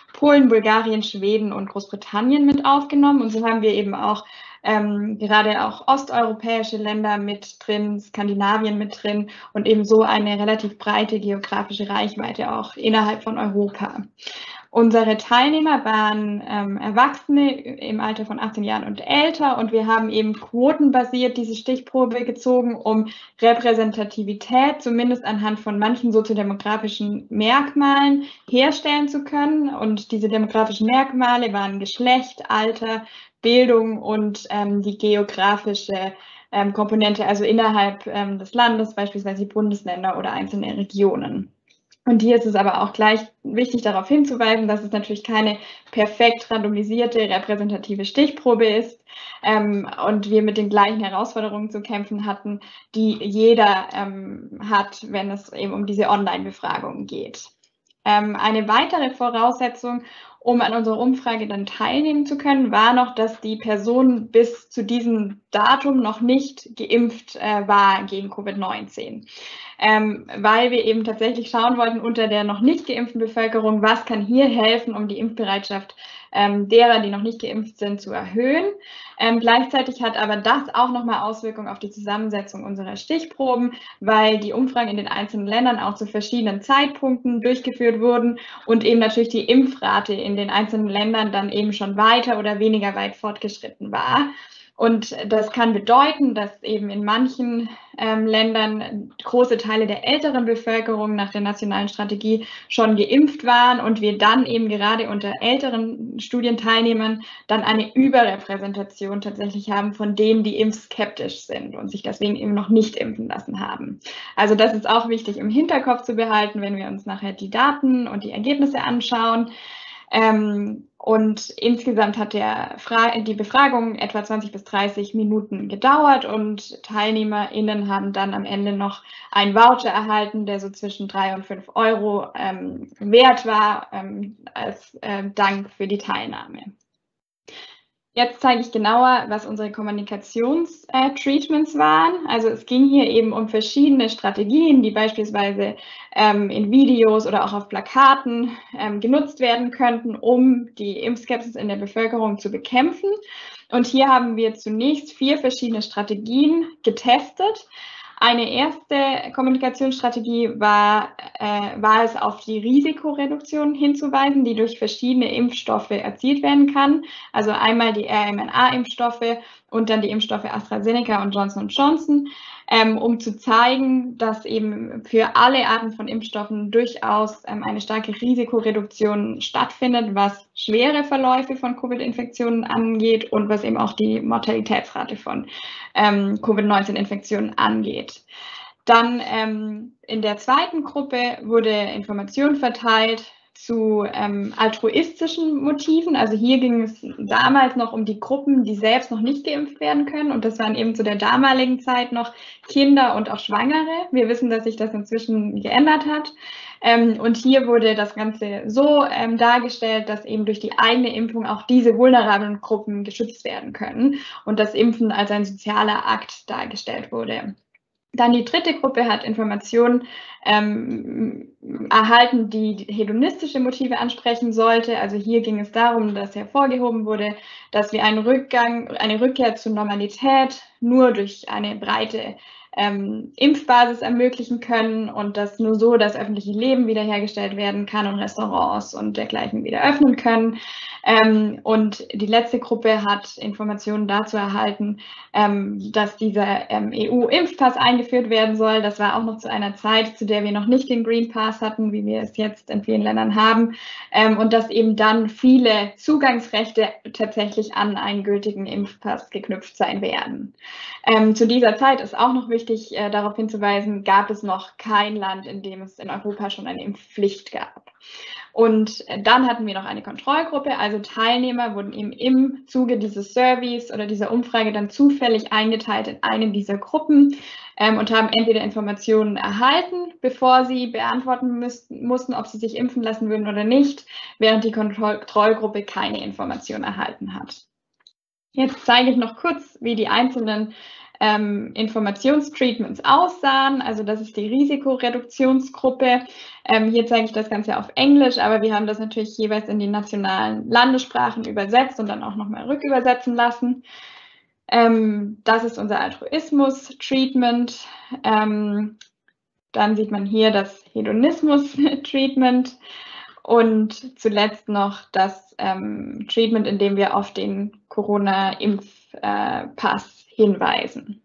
Polen, Bulgarien, Schweden und Großbritannien mit aufgenommen. Und so haben wir eben auch gerade auch osteuropäische Länder mit drin, Skandinavien mit drin und ebenso eine relativ breite geografische Reichweite auch innerhalb von Europa. Unsere Teilnehmer waren Erwachsene im Alter von 18 Jahren und älter und wir haben eben quotenbasiert diese Stichprobe gezogen, um Repräsentativität zumindest anhand von manchen soziodemografischen Merkmalen herstellen zu können. Und diese demografischen Merkmale waren Geschlecht, Alter, Bildung und die geografische Komponente, also innerhalb des Landes, beispielsweise Bundesländer oder einzelne Regionen. Und hier ist es aber auch gleich wichtig, darauf hinzuweisen, dass es natürlich keine perfekt randomisierte, repräsentative Stichprobe ist und wir mit den gleichen Herausforderungen zu kämpfen hatten, die jeder hat, wenn es eben um diese Online-Befragungen geht. Eine weitere Voraussetzung, um an unserer Umfrage dann teilnehmen zu können, war noch, dass die Person bis zu diesem Datum noch nicht geimpft war gegen Covid-19. Weil wir eben tatsächlich schauen wollten unter der noch nicht geimpften Bevölkerung, was kann hier helfen, um die Impfbereitschaft derer, die noch nicht geimpft sind, zu erhöhen. Gleichzeitig hat aber das auch nochmal Auswirkungen auf die Zusammensetzung unserer Stichproben, weil die Umfragen in den einzelnen Ländern auch zu verschiedenen Zeitpunkten durchgeführt wurden und eben natürlich die Impfrate in den einzelnen Ländern dann eben schon weiter oder weniger weit fortgeschritten war. Und das kann bedeuten, dass eben in manchen Ländern große Teile der älteren Bevölkerung nach der nationalen Strategie schon geimpft waren und wir dann eben gerade unter älteren Studienteilnehmern dann eine Überrepräsentation tatsächlich haben von denen, die impfskeptisch sind und sich deswegen eben noch nicht impfen lassen haben. Also das ist auch wichtig im Hinterkopf zu behalten, wenn wir uns nachher die Daten und die Ergebnisse anschauen. Und insgesamt hat die Befragung etwa 20 bis 30 Minuten gedauert und TeilnehmerInnen haben dann am Ende noch einen Voucher erhalten, der so zwischen 3 und 5 Euro wert war, als Dank für die Teilnahme. Jetzt zeige ich genauer, was unsere Kommunikationstreatments waren. Also es ging hier eben um verschiedene Strategien, die beispielsweise in Videos oder auch auf Plakaten genutzt werden könnten, um die Impfskepsis in der Bevölkerung zu bekämpfen. Und hier haben wir zunächst 4 verschiedene Strategien getestet. Eine erste Kommunikationsstrategie war es, auf die Risikoreduktion hinzuweisen, die durch verschiedene Impfstoffe erzielt werden kann. Also einmal die mRNA-Impfstoffe und dann die Impfstoffe AstraZeneca und Johnson & Johnson, um zu zeigen, dass eben für alle Arten von Impfstoffen durchaus eine starke Risikoreduktion stattfindet, was schwere Verläufe von Covid-Infektionen angeht und was eben auch die Mortalitätsrate von Covid-19-Infektionen angeht. Dann in der zweiten Gruppe wurde Information verteilt zu altruistischen Motiven. Also hier ging es damals noch um die Gruppen, die selbst noch nicht geimpft werden können. Und das waren eben zu der damaligen Zeit noch Kinder und auch Schwangere. Wir wissen, dass sich das inzwischen geändert hat. Und hier wurde das Ganze so dargestellt, dass eben durch die eigene Impfung auch diese vulnerablen Gruppen geschützt werden können und das Impfen als ein sozialer Akt dargestellt wurde. Dann die dritte Gruppe hat Informationen erhalten, die hedonistische Motive ansprechen sollte. Also hier ging es darum, dass hervorgehoben wurde, dass wir eine Rückkehr zur Normalität nur durch eine breite Impfbasis ermöglichen können und dass nur so das öffentliche Leben wiederhergestellt werden kann und Restaurants und dergleichen wieder öffnen können. Und die letzte Gruppe hat Informationen dazu erhalten, dass dieser EU-Impfpass eingeführt werden soll. Das war auch noch zu einer Zeit, zu der wir noch nicht den Green Pass hatten, wie wir es jetzt in vielen Ländern haben. Und dass eben dann viele Zugangsrechte tatsächlich an einen gültigen Impfpass geknüpft sein werden. Zu dieser Zeit ist auch noch wichtig, darauf hinzuweisen, gab es noch kein Land, in dem es in Europa schon eine Impfpflicht gab. Und dann hatten wir noch eine Kontrollgruppe, also Teilnehmer wurden eben im Zuge dieses Surveys oder dieser Umfrage dann zufällig eingeteilt in eine dieser Gruppen und haben entweder Informationen erhalten, bevor sie beantworten mussten, ob sie sich impfen lassen würden oder nicht, während die Kontrollgruppe keine Informationen erhalten hat. Jetzt zeige ich noch kurz, wie die einzelnen Informationstreatments aussahen. Also das ist die Risikoreduktionsgruppe. Hier zeige ich das Ganze auf Englisch, aber wir haben das natürlich jeweils in die nationalen Landessprachen übersetzt und dann auch nochmal rückübersetzen lassen. Das ist unser Altruismus-Treatment. Dann sieht man hier das Hedonismus-Treatment und zuletzt noch das Treatment, in dem wir auf den Corona-Impfpass hinweisen.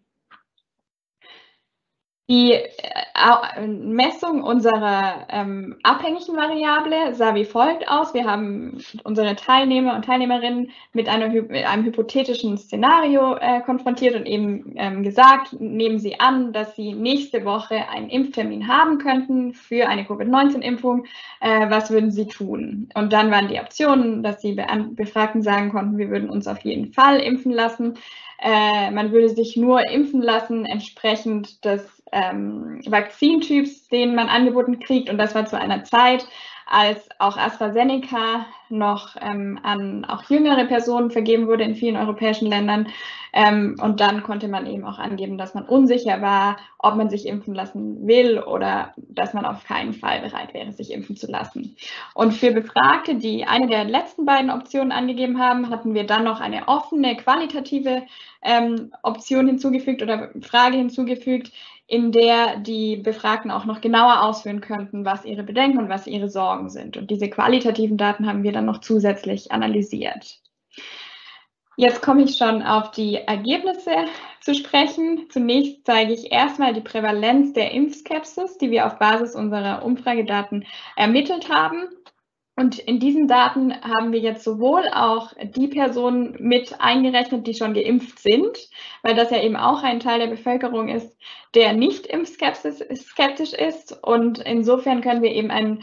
Die Messung unserer abhängigen Variable sah wie folgt aus. Wir haben unsere Teilnehmer und Teilnehmerinnen mit einem hypothetischen Szenario konfrontiert und eben gesagt, nehmen Sie an, dass Sie nächste Woche einen Impftermin haben könnten für eine Covid-19-Impfung. Was würden Sie tun? Und dann waren die Optionen, dass die Befragten sagen konnten, wir würden uns auf jeden Fall impfen lassen. Man würde sich nur impfen lassen, entsprechend des Vakzintyps, den man angeboten kriegt. Und das war zu einer Zeit, als auch AstraZeneca noch an auch jüngere Personen vergeben wurde in vielen europäischen Ländern. Und dann konnte man eben auch angeben, dass man unsicher war, ob man sich impfen lassen will oder dass man auf keinen Fall bereit wäre, sich impfen zu lassen. Und für Befragte, die eine der letzten beiden Optionen angegeben haben, hatten wir dann noch eine offene, qualitative Option hinzugefügt oder Frage hinzugefügt, in der die Befragten auch noch genauer ausführen könnten, was ihre Bedenken und was ihre Sorgen sind. Und diese qualitativen Daten haben wir dann noch zusätzlich analysiert. Jetzt komme ich schon auf die Ergebnisse zu sprechen. Zunächst zeige ich erstmal die Prävalenz der Impfskepsis, die wir auf Basis unserer Umfragedaten ermittelt haben. Und in diesen Daten haben wir jetzt sowohl auch die Personen mit eingerechnet, die schon geimpft sind, weil das ja eben auch ein Teil der Bevölkerung ist, der nicht impfskeptisch ist. Und insofern können wir eben eine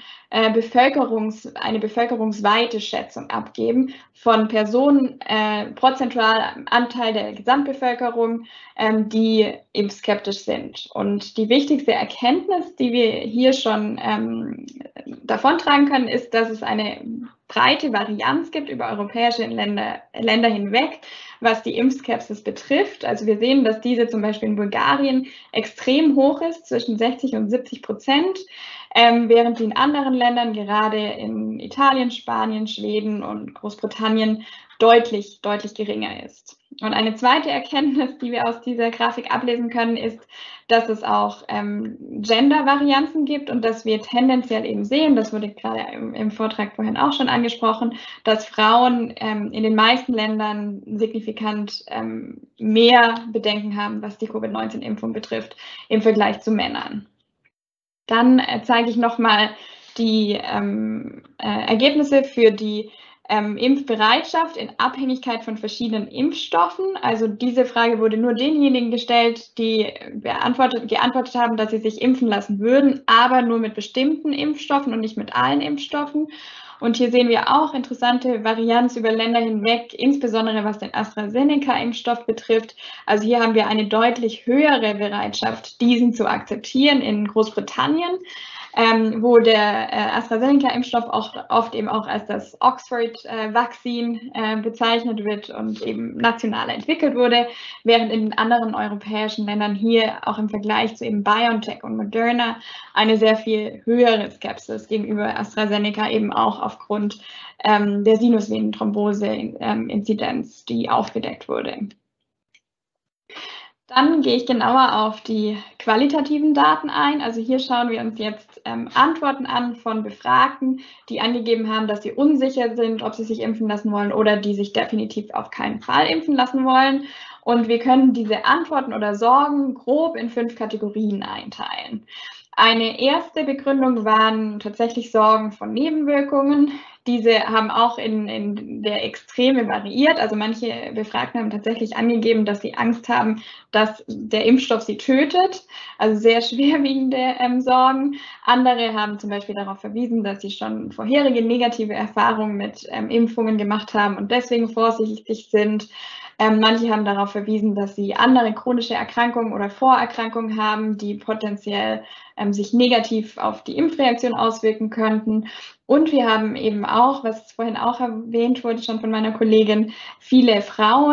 bevölkerungsweite Schätzung abgeben von Personen, prozentual Anteil der Gesamtbevölkerung, die impfskeptisch sind. Und die wichtigste Erkenntnis, die wir hier schon davontragen können, ist, dass es eine breite Varianz gibt über europäische Länder hinweg, was die Impfskepsis betrifft. Also wir sehen, dass diese zum Beispiel in Bulgarien extrem hoch ist, zwischen 60% und 70%, während sie in anderen Ländern, gerade in Italien, Spanien, Schweden und Großbritannien, deutlich geringer ist. Und eine zweite Erkenntnis, die wir aus dieser Grafik ablesen können, ist, dass es auch Gender-Varianzen gibt und dass wir tendenziell eben sehen, das wurde gerade im Vortrag vorhin auch schon angesprochen, dass Frauen in den meisten Ländern signifikant mehr Bedenken haben, was die Covid-19-Impfung betrifft, im Vergleich zu Männern. Dann zeige ich nochmal die Ergebnisse für die Impfbereitschaft in Abhängigkeit von verschiedenen Impfstoffen. Also diese Frage wurde nur denjenigen gestellt, die geantwortet haben, dass sie sich impfen lassen würden, aber nur mit bestimmten Impfstoffen und nicht mit allen Impfstoffen. Und hier sehen wir auch interessante Varianz über Länder hinweg, insbesondere was den AstraZeneca-Impfstoff betrifft. Also hier haben wir eine deutlich höhere Bereitschaft, diesen zu akzeptieren in Großbritannien, wo der AstraZeneca-Impfstoff oft eben auch als das Oxford-Vakzin bezeichnet wird und eben national entwickelt wurde, während in den anderen europäischen Ländern hier auch im Vergleich zu eben BioNTech und Moderna eine sehr viel höhere Skepsis gegenüber AstraZeneca eben auch aufgrund der Sinusvenenthrombose-Inzidenz, die aufgedeckt wurde. Dann gehe ich genauer auf die qualitativen Daten ein. Also hier schauen wir uns jetzt Antworten an von Befragten, die angegeben haben, dass sie unsicher sind, ob sie sich impfen lassen wollen oder die sich definitiv auf keinen Fall impfen lassen wollen. Und wir können diese Antworten oder Sorgen grob in 5 Kategorien einteilen. Eine erste Begründung waren tatsächlich Sorgen von Nebenwirkungen. Diese haben auch in der Extreme variiert. Also manche Befragten haben tatsächlich angegeben, dass sie Angst haben, dass der Impfstoff sie tötet. Also sehr schwerwiegende Sorgen. Andere haben zum Beispiel darauf verwiesen, dass sie schon vorherige negative Erfahrungen mit Impfungen gemacht haben und deswegen vorsichtig sind. Manche haben darauf verwiesen, dass sie andere chronische Erkrankungen oder Vorerkrankungen haben, die potenziell sich negativ auf die Impfreaktion auswirken könnten. Und wir haben eben auch, was vorhin auch erwähnt wurde, schon von meiner Kollegin, viele Frauen,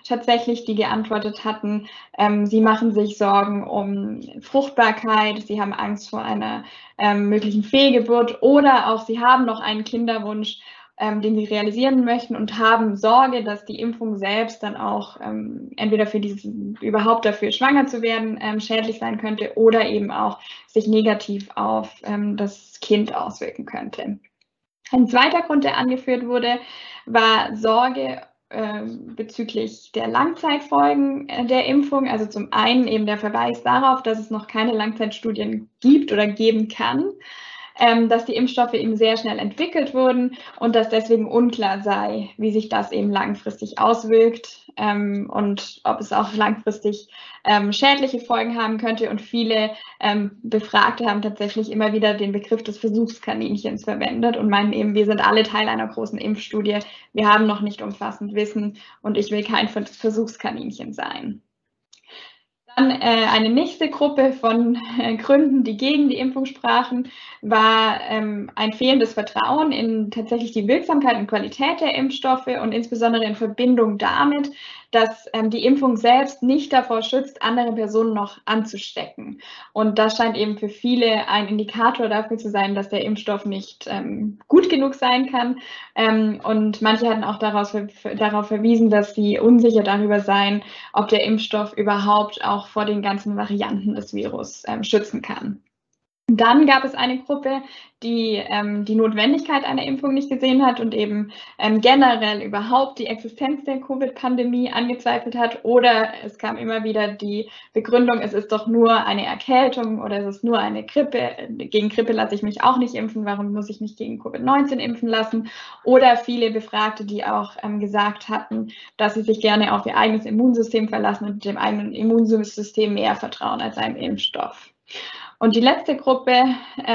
tatsächlich, die geantwortet hatten, sie machen sich Sorgen um Fruchtbarkeit, sie haben Angst vor einer möglichen Fehlgeburt oder auch sie haben noch einen Kinderwunsch, den sie realisieren möchten und haben Sorge, dass die Impfung selbst dann auch entweder überhaupt dafür schwanger zu werden schädlich sein könnte oder eben auch sich negativ auf das Kind auswirken könnte. Ein zweiter Grund, der angeführt wurde, war Sorge bezüglich der Langzeitfolgen der Impfung. Also zum einen eben der Verweis darauf, dass es noch keine Langzeitstudien gibt oder geben kann, dass die Impfstoffe eben sehr schnell entwickelt wurden und dass deswegen unklar sei, wie sich das eben langfristig auswirkt und ob es auch langfristig schädliche Folgen haben könnte. Und viele Befragte haben tatsächlich immer wieder den Begriff des Versuchskaninchens verwendet und meinen eben, wir sind alle Teil einer großen Impfstudie, wir haben noch nicht umfassend Wissen und ich will kein Versuchskaninchen sein. Dann eine nächste Gruppe von Gründen, die gegen die Impfung sprachen, war ein fehlendes Vertrauen in tatsächlich die Wirksamkeit und Qualität der Impfstoffe und insbesondere in Verbindung damit, dass die Impfung selbst nicht davor schützt, andere Personen noch anzustecken. Und das scheint eben für viele ein Indikator dafür zu sein, dass der Impfstoff nicht gut genug sein kann. Und manche hatten auch darauf verwiesen, dass sie unsicher darüber seien, ob der Impfstoff überhaupt auch vor den ganzen Varianten des Virus schützen kann. Dann gab es eine Gruppe, die die Notwendigkeit einer Impfung nicht gesehen hat und eben generell überhaupt die Existenz der Covid-Pandemie angezweifelt hat. Oder es kam immer wieder die Begründung, es ist doch nur eine Erkältung oder es ist nur eine Grippe. Gegen Grippe lasse ich mich auch nicht impfen. Warum muss ich mich gegen Covid-19 impfen lassen? Oder viele Befragte, die auch gesagt hatten, dass sie sich gerne auf ihr eigenes Immunsystem verlassen und dem eigenen Immunsystem mehr vertrauen als einem Impfstoff. Und die letzte Gruppe,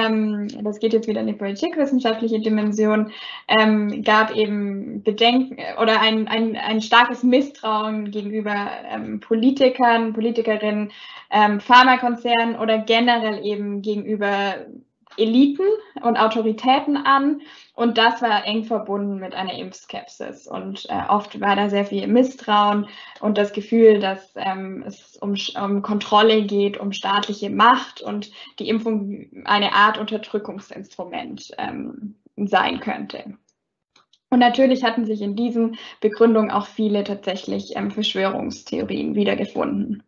das geht jetzt wieder in die politikwissenschaftliche Dimension, gab eben Bedenken oder ein starkes Misstrauen gegenüber Politikern, Politikerinnen, Pharmakonzernen oder generell eben gegenüber Eliten und Autoritäten an. Und das war eng verbunden mit einer Impfskepsis. Und oft war da sehr viel Misstrauen und das Gefühl, dass es um Kontrolle geht, um staatliche Macht und die Impfung eine Art Unterdrückungsinstrument sein könnte. Und natürlich hatten sich in diesen Begründungen auch viele tatsächlich Verschwörungstheorien wiedergefunden.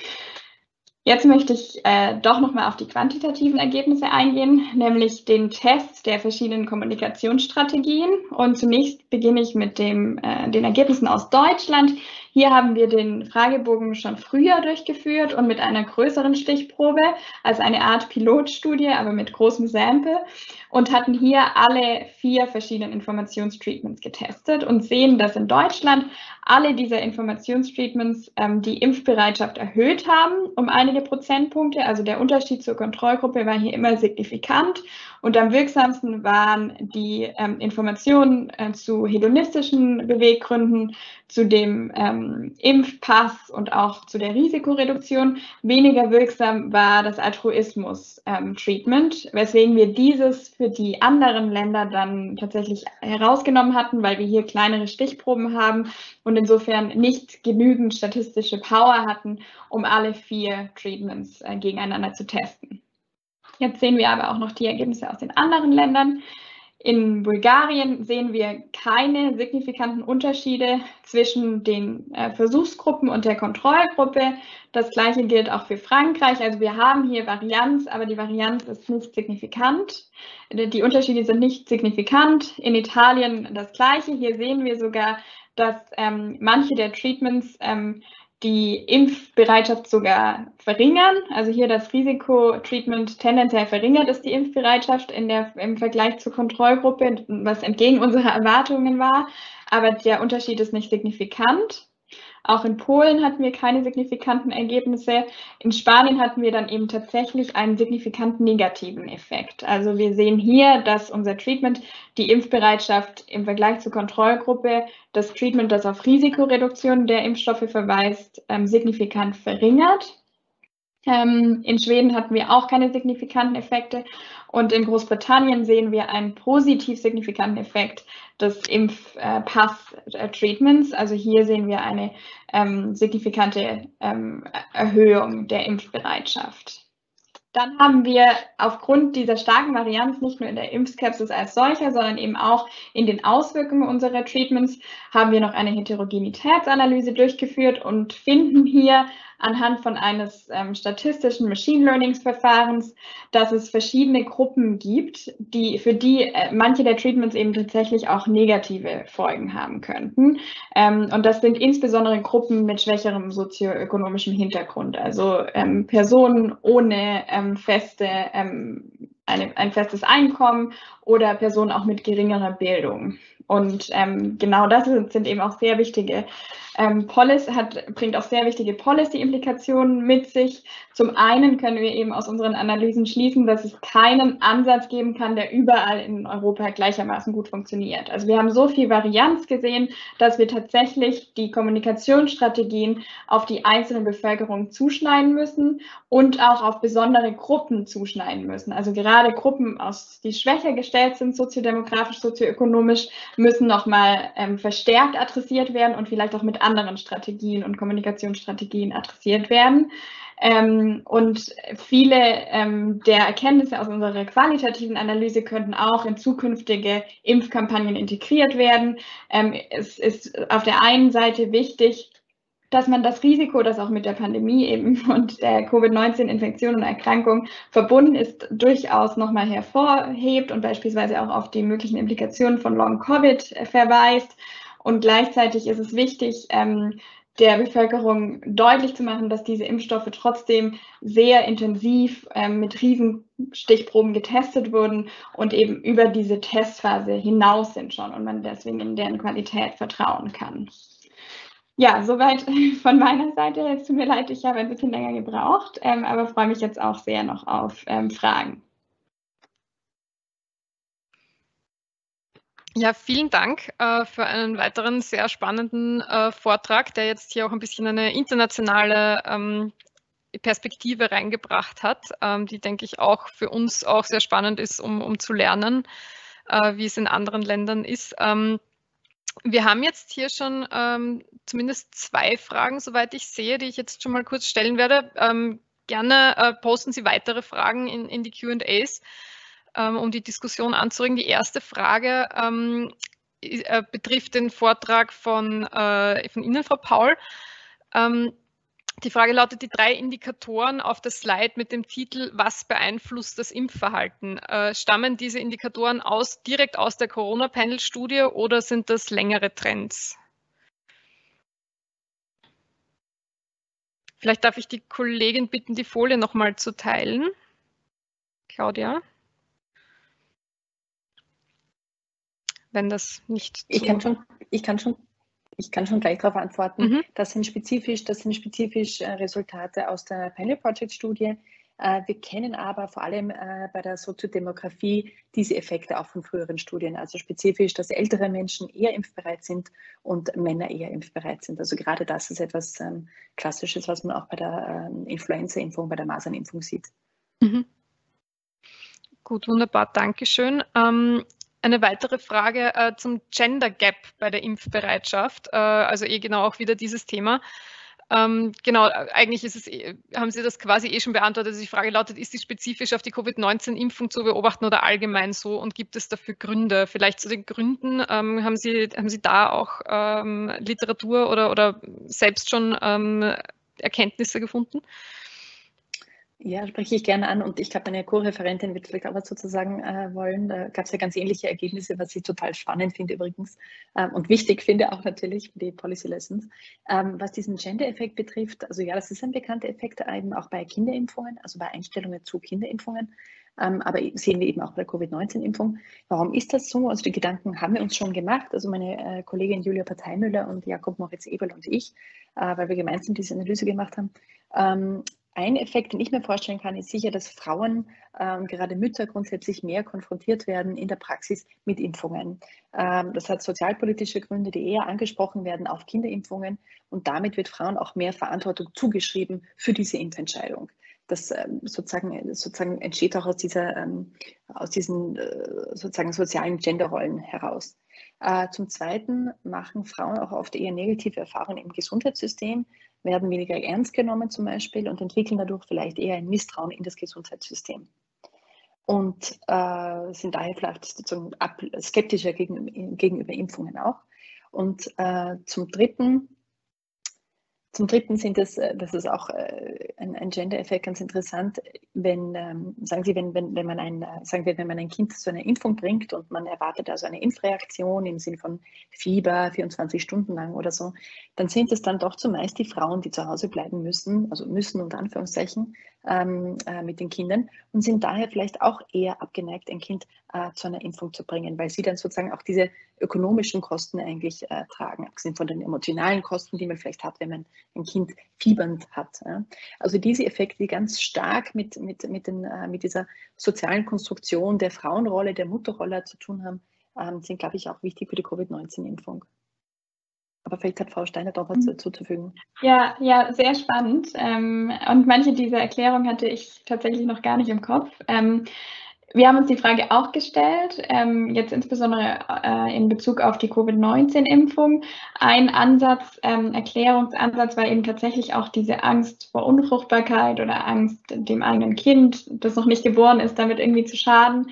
Jetzt möchte ich doch nochmal auf die quantitativen Ergebnisse eingehen, nämlich den Test der verschiedenen Kommunikationsstrategien. Und zunächst beginne ich mit den Ergebnissen aus Deutschland. Hier haben wir den Fragebogen schon früher durchgeführt und mit einer größeren Stichprobe, als eine Art Pilotstudie, aber mit großem Sample und hatten hier alle 4 verschiedenen Informationstreatments getestet und sehen, dass in Deutschland alle dieser Informationstreatments die Impfbereitschaft erhöht haben um einige Prozentpunkte. Also der Unterschied zur Kontrollgruppe war hier immer signifikant und am wirksamsten waren die Informationen zu hedonistischen Beweggründen, zu dem Impfpass und auch zu der Risikoreduktion. Weniger wirksam war das Altruismus-Treatment, weswegen wir dieses für die anderen Länder dann tatsächlich herausgenommen hatten, weil wir hier kleinere Stichproben haben und insofern nicht genügend statistische Power hatten, um alle 4 Treatments gegeneinander zu testen. Jetzt sehen wir aber auch noch die Ergebnisse aus den anderen Ländern. In Bulgarien sehen wir keine signifikanten Unterschiede zwischen den Versuchsgruppen und der Kontrollgruppe. Das Gleiche gilt auch für Frankreich. Also wir haben hier Varianz, aber die Varianz ist nicht signifikant. Die Unterschiede sind nicht signifikant. In Italien das Gleiche. Hier sehen wir sogar, dass manche der Treatments die Impfbereitschaft sogar verringern. Also hier das Risikotreatment tendenziell verringert ist die Impfbereitschaft im Vergleich zur Kontrollgruppe, was entgegen unserer Erwartungen war. Aber der Unterschied ist nicht signifikant. Auch in Polen hatten wir keine signifikanten Ergebnisse. In Spanien hatten wir dann eben tatsächlich einen signifikant negativen Effekt. Also wir sehen hier, dass unser Treatment die Impfbereitschaft im Vergleich zur Kontrollgruppe, das Treatment, das auf Risikoreduktion der Impfstoffe verweist, signifikant verringert. In Schweden hatten wir auch keine signifikanten Effekte und in Großbritannien sehen wir einen positiv signifikanten Effekt des Impfpass-Treatments. Also hier sehen wir eine signifikante Erhöhung der Impfbereitschaft. Dann haben wir aufgrund dieser starken Varianz nicht nur in der Impfskepsis als solcher, sondern eben auch in den Auswirkungen unserer Treatments haben wir noch eine Heterogenitätsanalyse durchgeführt und finden hier anhand von eines statistischen Machine Learning-Verfahrens, dass es verschiedene Gruppen gibt, für die manche der Treatments eben tatsächlich auch negative Folgen haben könnten. Und das sind insbesondere Gruppen mit schwächerem sozioökonomischem Hintergrund, also Personen ohne ein festes Einkommen oder Personen auch mit geringerer Bildung. Und genau das sind eben auch sehr wichtige bringt auch sehr wichtige Policy-Implikationen mit sich. Zum einen können wir eben aus unseren Analysen schließen, dass es keinen Ansatz geben kann, der überall in Europa gleichermaßen gut funktioniert. Also wir haben so viel Varianz gesehen, dass wir tatsächlich die Kommunikationsstrategien auf die einzelne Bevölkerung zuschneiden müssen und auch auf besondere Gruppen zuschneiden müssen. Also gerade Gruppen, die schwächer gestellt sind, soziodemografisch, sozioökonomisch, müssen nochmal verstärkt adressiert werden und vielleicht auch mit anderen Strategien und Kommunikationsstrategien adressiert werden. Und viele der Erkenntnisse aus unserer qualitativen Analyse könnten auch in zukünftige Impfkampagnen integriert werden. Es ist auf der einen Seite wichtig, dass man das Risiko, das auch mit der Pandemie eben und der Covid-19-Infektion und Erkrankung verbunden ist, durchaus nochmal hervorhebt und beispielsweise auch auf die möglichen Implikationen von Long-Covid verweist. Und gleichzeitig ist es wichtig, der Bevölkerung deutlich zu machen, dass diese Impfstoffe trotzdem sehr intensiv mit Riesenstichproben getestet wurden und eben über diese Testphase hinaus sind schon und man deswegen in deren Qualität vertrauen kann. Ja, soweit von meiner Seite. Es tut mir leid, ich habe ein bisschen länger gebraucht, aber freue mich jetzt auch sehr noch auf Fragen. Ja, vielen Dank für einen weiteren sehr spannenden Vortrag, der jetzt hier auch ein bisschen eine internationale Perspektive reingebracht hat, die, denke ich, auch für uns auch sehr spannend ist, um zu lernen, wie es in anderen Ländern ist. Wir haben jetzt hier schon zumindest 2 Fragen, soweit ich sehe, die ich jetzt schon mal kurz stellen werde. Gerne posten Sie weitere Fragen in die Q&As, um die Diskussion anzuregen. Die erste Frage betrifft den Vortrag von Ihnen, Frau Paul. Die Frage lautet, die 3 Indikatoren auf der Slide mit dem Titel "Was beeinflusst das Impfverhalten?" Stammen diese Indikatoren direkt aus der Corona-Panel-Studie oder sind das längere Trends? Vielleicht darf ich die Kollegin bitten, die Folie nochmal zu teilen. Claudia? Wenn das nicht Ich kann schon gleich darauf antworten. Das sind spezifisch Resultate aus der Panel Project Studie. Wir kennen aber vor allem bei der Soziodemografie diese Effekte auch von früheren Studien, also spezifisch, dass ältere Menschen eher impfbereit sind und Männer eher impfbereit sind. Also gerade das ist etwas Klassisches, was man auch bei der Influenza-Impfung, bei der Masernimpfung sieht. Gut, wunderbar, Dankeschön. Eine weitere Frage zum Gender Gap bei der Impfbereitschaft, also genau auch wieder dieses Thema. Genau, eigentlich haben Sie das quasi schon beantwortet. Also die Frage lautet, ist die spezifisch auf die Covid-19-Impfung zu beobachten oder allgemein so und gibt es dafür Gründe? Vielleicht zu den Gründen, haben Sie da auch Literatur oder selbst schon Erkenntnisse gefunden? Ja, spreche ich gerne an und ich glaube, meine Co-Referentin wird vielleicht auch was sozusagen wollen. Da gab es ja ganz ähnliche Ergebnisse, was ich total spannend finde übrigens und wichtig finde auch natürlich für die Policy Lessons. Was diesen Gender-Effekt betrifft, also ja, das ist ein bekannter Effekt eben auch bei Kinderimpfungen, also bei Einstellungen zu Kinderimpfungen, aber sehen wir eben auch bei der Covid-19-Impfung. Warum ist das so? Also die Gedanken haben wir uns schon gemacht, also meine Kollegin Julia Parteimüller und Jakob Moritz Eberl und ich, weil wir gemeinsam diese Analyse gemacht haben. Ein Effekt, den ich mir vorstellen kann, ist sicher, dass Frauen, gerade Mütter, grundsätzlich mehr konfrontiert werden in der Praxis mit Impfungen. Das hat sozialpolitische Gründe, die eher angesprochen werden auf Kinderimpfungen und damit wird Frauen auch mehr Verantwortung zugeschrieben für diese Impfentscheidung. das sozusagen entsteht auch aus diesen sozusagen sozialen Genderrollen heraus. Zum Zweiten machen Frauen auch oft eher negative Erfahrungen im Gesundheitssystem, werden weniger ernst genommen zum Beispiel und entwickeln dadurch vielleicht eher ein Misstrauen in das Gesundheitssystem. Und sind daher vielleicht sozusagen skeptischer gegenüber Impfungen auch. Und zum Dritten sind das ist auch ein Gender-Effekt ganz interessant, wenn man ein Kind zu einer Impfung bringt und man erwartet also eine Impfreaktion im Sinne von Fieber 24 Stunden lang oder so, dann sind es dann doch zumeist die Frauen, die zu Hause bleiben müssen, also müssen unter Anführungszeichen, mit den Kindern und sind daher vielleicht auch eher abgeneigt, ein Kind zu einer Impfung zu bringen, weil sie dann sozusagen auch diese ökonomischen Kosten eigentlich tragen, abgesehen von den emotionalen Kosten, die man vielleicht hat, wenn man ein Kind fiebernd hat. Ja. Also diese Effekte, die ganz stark mit dieser sozialen Konstruktion der Frauenrolle, der Mutterrolle zu tun haben, sind, glaube ich, auch wichtig für die Covid-19-Impfung. Aber vielleicht hat Frau Steiner doch was zuzufügen. Ja, sehr spannend. Und manche dieser Erklärungen hatte ich tatsächlich noch gar nicht im Kopf. Wir haben uns die Frage auch gestellt, jetzt insbesondere in Bezug auf die Covid-19-Impfung. Ein Erklärungsansatz war eben tatsächlich auch diese Angst vor Unfruchtbarkeit oder Angst, dem eigenen Kind, das noch nicht geboren ist, damit irgendwie zu schaden.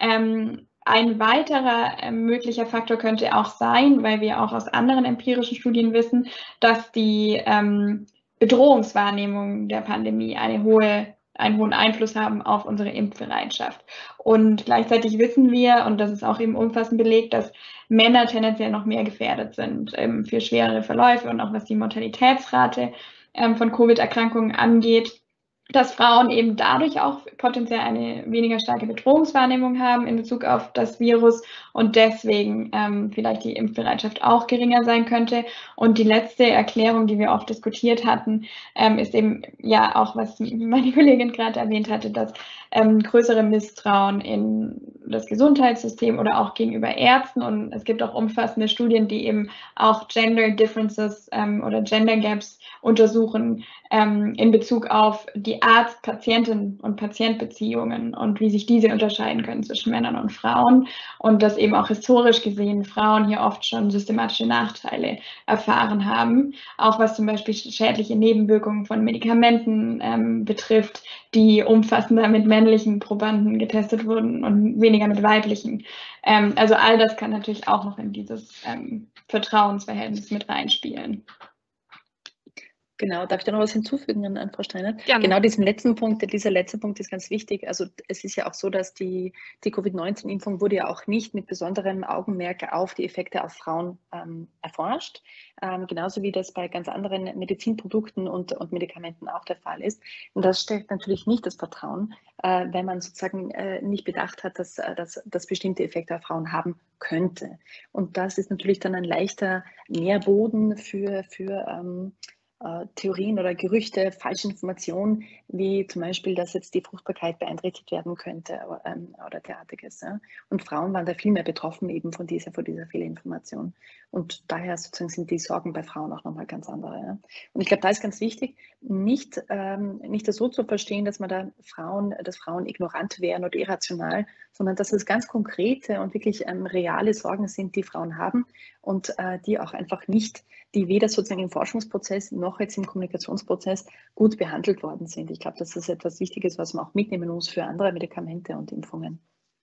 Ein weiterer möglicher Faktor könnte auch sein, weil wir auch aus anderen empirischen Studien wissen, dass die Bedrohungswahrnehmung der Pandemie einen hohen Einfluss haben auf unsere Impfbereitschaft. Und gleichzeitig wissen wir, und das ist auch eben umfassend belegt, dass Männer tendenziell noch mehr gefährdet sind für schwere Verläufe und auch was die Mortalitätsrate von Covid-Erkrankungen angeht, dass Frauen eben dadurch auch potenziell eine weniger starke Bedrohungswahrnehmung haben in Bezug auf das Virus und deswegen vielleicht die Impfbereitschaft auch geringer sein könnte. Und die letzte Erklärung, die wir oft diskutiert hatten, ist eben ja auch, was meine Kollegin gerade erwähnt hatte, dass größere Misstrauen in das Gesundheitssystem oder auch gegenüber Ärzten, und es gibt auch umfassende Studien, die eben auch Gender Differences oder Gender Gaps untersuchen in Bezug auf die Arzt-Patienten- und Patientbeziehungen und wie sich diese unterscheiden können zwischen Männern und Frauen und dass eben auch historisch gesehen Frauen hier oft schon systematische Nachteile erfahren haben, auch was zum Beispiel schädliche Nebenwirkungen von Medikamenten betrifft, die umfassender mit männlichen Probanden getestet wurden und weniger mit weiblichen. Also all das kann natürlich auch noch in dieses Vertrauensverhältnis mit reinspielen. Genau, darf ich da noch was hinzufügen an Frau Steiner? Gerne. Genau, dieser letzte Punkt ist ganz wichtig. Also es ist ja auch so, dass die Covid-19-Impfung wurde ja auch nicht mit besonderem Augenmerk auf die Effekte auf Frauen erforscht, genauso wie das bei ganz anderen Medizinprodukten und Medikamenten auch der Fall ist. Und das stärkt natürlich nicht das Vertrauen, wenn man sozusagen nicht bedacht hat, dass bestimmte Effekte auf Frauen haben könnte. Und das ist natürlich dann ein leichter Nährboden für Theorien oder Gerüchte, falsche Informationen, wie zum Beispiel, dass jetzt die Fruchtbarkeit beeinträchtigt werden könnte oder derartiges. Ja. Und Frauen waren da viel mehr betroffen eben von dieser Fehlinformation. Und daher sozusagen sind die Sorgen bei Frauen auch nochmal ganz andere. Ja. Und ich glaube, da ist ganz wichtig, nicht das so zu verstehen, dass Frauen ignorant wären oder irrational, sondern dass es ganz konkrete und wirklich reale Sorgen sind, die Frauen haben und die auch einfach nicht, die weder sozusagen im Forschungsprozess noch jetzt im Kommunikationsprozess gut behandelt worden sind. Ich glaube, das ist etwas Wichtiges, was man auch mitnehmen muss für andere Medikamente und Impfungen.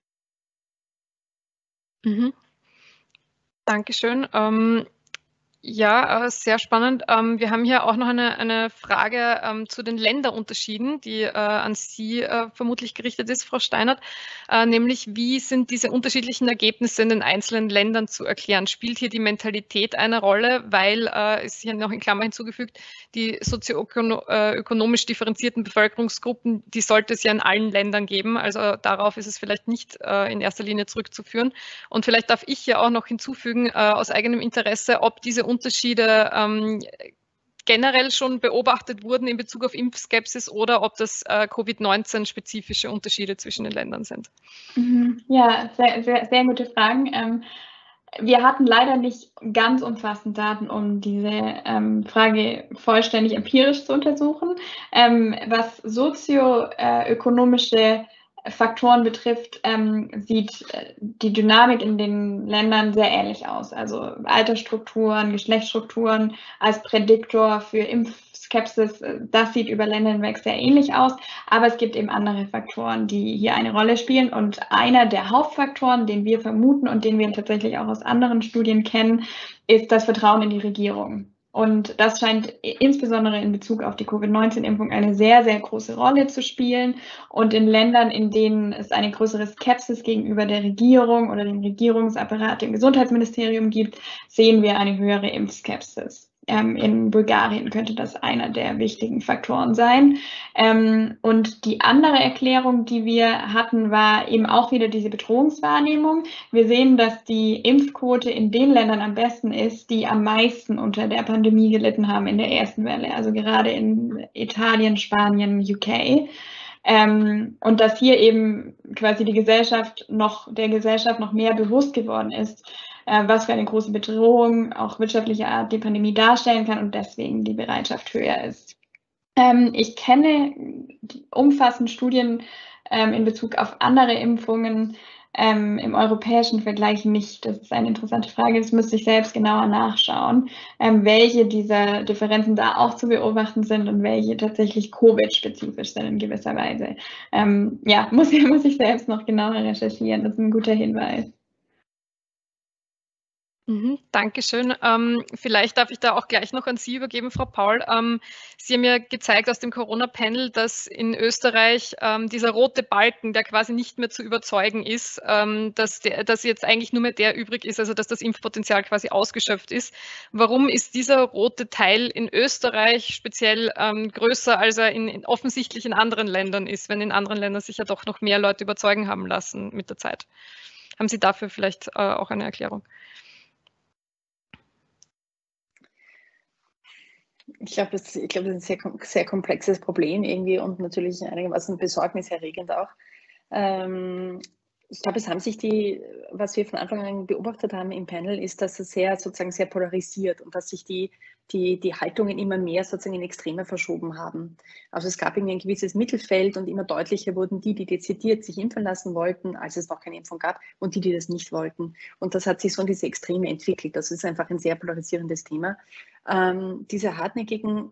Dankeschön. Ja, sehr spannend. Wir haben hier auch noch eine Frage zu den Länderunterschieden, die an Sie vermutlich gerichtet ist, Frau Steinert, nämlich wie sind diese unterschiedlichen Ergebnisse in den einzelnen Ländern zu erklären? Spielt hier die Mentalität eine Rolle, weil, ist hier noch in Klammer hinzugefügt, die sozioökonomisch differenzierten Bevölkerungsgruppen, die sollte es ja in allen Ländern geben, also darauf ist es vielleicht nicht in erster Linie zurückzuführen. Und vielleicht darf ich hier auch noch hinzufügen, aus eigenem Interesse, ob diese Unterschiede generell schon beobachtet wurden in Bezug auf Impfskepsis oder ob das Covid-19-spezifische Unterschiede zwischen den Ländern sind. Ja, sehr, sehr, sehr gute Fragen. wir hatten leider nicht ganz umfassend Daten, um diese Frage vollständig empirisch zu untersuchen. Was sozioökonomische Faktoren betrifft, sieht die Dynamik in den Ländern sehr ähnlich aus. Also Altersstrukturen, Geschlechtsstrukturen als Prädiktor für Impfskepsis, das sieht über Länder hinweg sehr ähnlich aus. Aber es gibt eben andere Faktoren, die hier eine Rolle spielen. Und einer der Hauptfaktoren, den wir vermuten und den wir tatsächlich auch aus anderen Studien kennen, ist das Vertrauen in die Regierung. Und das scheint insbesondere in Bezug auf die Covid-19-Impfung eine sehr, sehr große Rolle zu spielen. Und in Ländern, in denen es eine größere Skepsis gegenüber der Regierung oder dem Regierungsapparat, dem Gesundheitsministerium gibt, sehen wir eine höhere Impfskepsis. In Bulgarien könnte das einer der wichtigen Faktoren sein. Und die andere Erklärung, die wir hatten, war eben auch wieder diese Bedrohungswahrnehmung. Wir sehen, dass die Impfquote in den Ländern am besten ist, die am meisten unter der Pandemie gelitten haben in der ersten Welle, also gerade in Italien, Spanien, UK. Und dass hier eben quasi der Gesellschaft noch mehr bewusst geworden ist, was für eine große Bedrohung auch wirtschaftlicher Art die Pandemie darstellen kann und deswegen die Bereitschaft höher ist. Ich kenne umfassend Studien in Bezug auf andere Impfungen im europäischen Vergleich nicht. Das ist eine interessante Frage, das müsste ich selbst genauer nachschauen, welche dieser Differenzen da auch zu beobachten sind und welche tatsächlich Covid-spezifisch sind in gewisser Weise. Ja, muss ich selbst noch genauer recherchieren, das ist ein guter Hinweis. Dankeschön. Vielleicht darf ich da auch gleich noch an Sie übergeben, Frau Paul. Sie haben ja gezeigt aus dem Corona-Panel, dass in Österreich dieser rote Balken, der quasi nicht mehr zu überzeugen ist, dass jetzt eigentlich nur mehr der übrig ist, also dass das Impfpotenzial quasi ausgeschöpft ist. Warum ist dieser rote Teil in Österreich speziell größer, als er offensichtlich in anderen Ländern ist, wenn in anderen Ländern sich ja doch noch mehr Leute überzeugen haben lassen mit der Zeit? Haben Sie dafür vielleicht auch eine Erklärung? Ich glaube, das ist ein sehr komplexes Problem irgendwie und natürlich einigermaßen besorgniserregend auch. Ich glaube, was wir von Anfang an beobachtet haben im Panel, ist, dass es sehr polarisiert und dass sich die Haltungen immer mehr sozusagen in Extreme verschoben haben. Also es gab irgendwie ein gewisses Mittelfeld und immer deutlicher wurden die dezidiert sich impfen lassen wollten, als es noch keine Impfung gab, und die das nicht wollten. Und das hat sich so in diese Extreme entwickelt. Das ist einfach ein sehr polarisierendes Thema. Diese hartnäckigen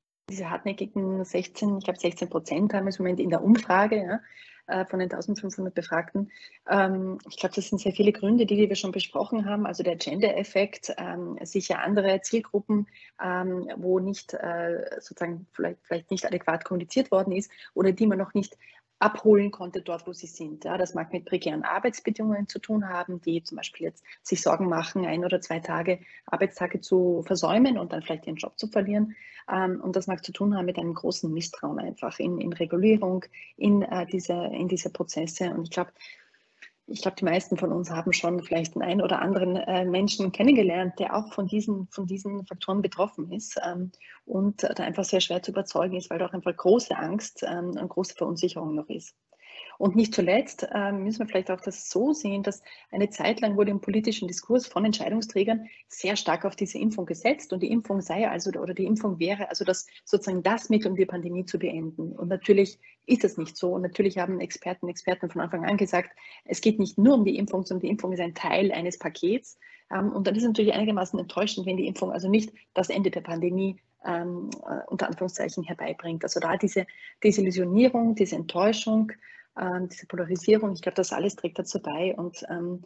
16% haben wir im Moment in der Umfrage, ja, von den 1500 Befragten. Ich glaube, das sind sehr viele Gründe, die wir schon besprochen haben. Also der Gender-Effekt, sicher andere Zielgruppen, wo nicht sozusagen vielleicht nicht adäquat kommuniziert worden ist oder die man noch nicht abholen konnte dort, wo sie sind. Ja, das mag mit prekären Arbeitsbedingungen zu tun haben, die zum Beispiel jetzt sich Sorgen machen, 1 oder 2 Arbeitstage zu versäumen und dann vielleicht ihren Job zu verlieren. Und das mag zu tun haben mit einem großen Misstrauen einfach in Regulierung, in diese Prozesse. Und ich glaube, die meisten von uns haben schon vielleicht einen oder anderen Menschen kennengelernt, der auch von diesen Faktoren betroffen ist und da einfach sehr schwer zu überzeugen ist, weil da auch einfach große Angst und große Verunsicherung noch ist. Und nicht zuletzt müssen wir vielleicht auch das so sehen, dass eine Zeit lang wurde im politischen Diskurs von Entscheidungsträgern sehr stark auf diese Impfung gesetzt und die Impfung die Impfung wäre also sozusagen das Mittel, um die Pandemie zu beenden. Und natürlich ist das nicht so. Und natürlich haben Experten von Anfang an gesagt, es geht nicht nur um die Impfung, sondern die Impfung ist ein Teil eines Pakets. Und dann ist es natürlich einigermaßen enttäuschend, wenn die Impfung also nicht das Ende der Pandemie unter Anführungszeichen herbeibringt. Also da diese Desillusionierung, diese Enttäuschung, diese Polarisierung, ich glaube, das alles trägt dazu bei und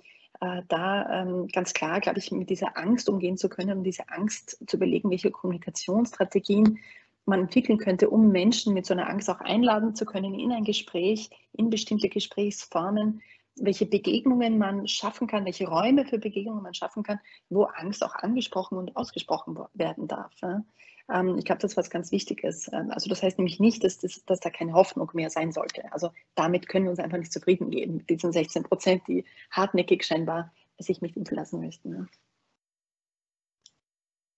ganz klar, glaube ich, mit dieser Angst umgehen zu können und diese Angst zu überlegen, welche Kommunikationsstrategien man entwickeln könnte, um Menschen mit so einer Angst auch einladen zu können in ein Gespräch, in bestimmte Gesprächsformen, welche Begegnungen man schaffen kann, welche Räume für Begegnungen man schaffen kann, wo Angst auch angesprochen und ausgesprochen werden darf. Ja. Ich glaube, das ist was ganz Wichtiges. Also das heißt nämlich nicht, dass da keine Hoffnung mehr sein sollte. Also damit können wir uns einfach nicht zufrieden geben, mit diesen 16%, die hartnäckig scheinbar sich nicht impfen lassen möchten. Ja.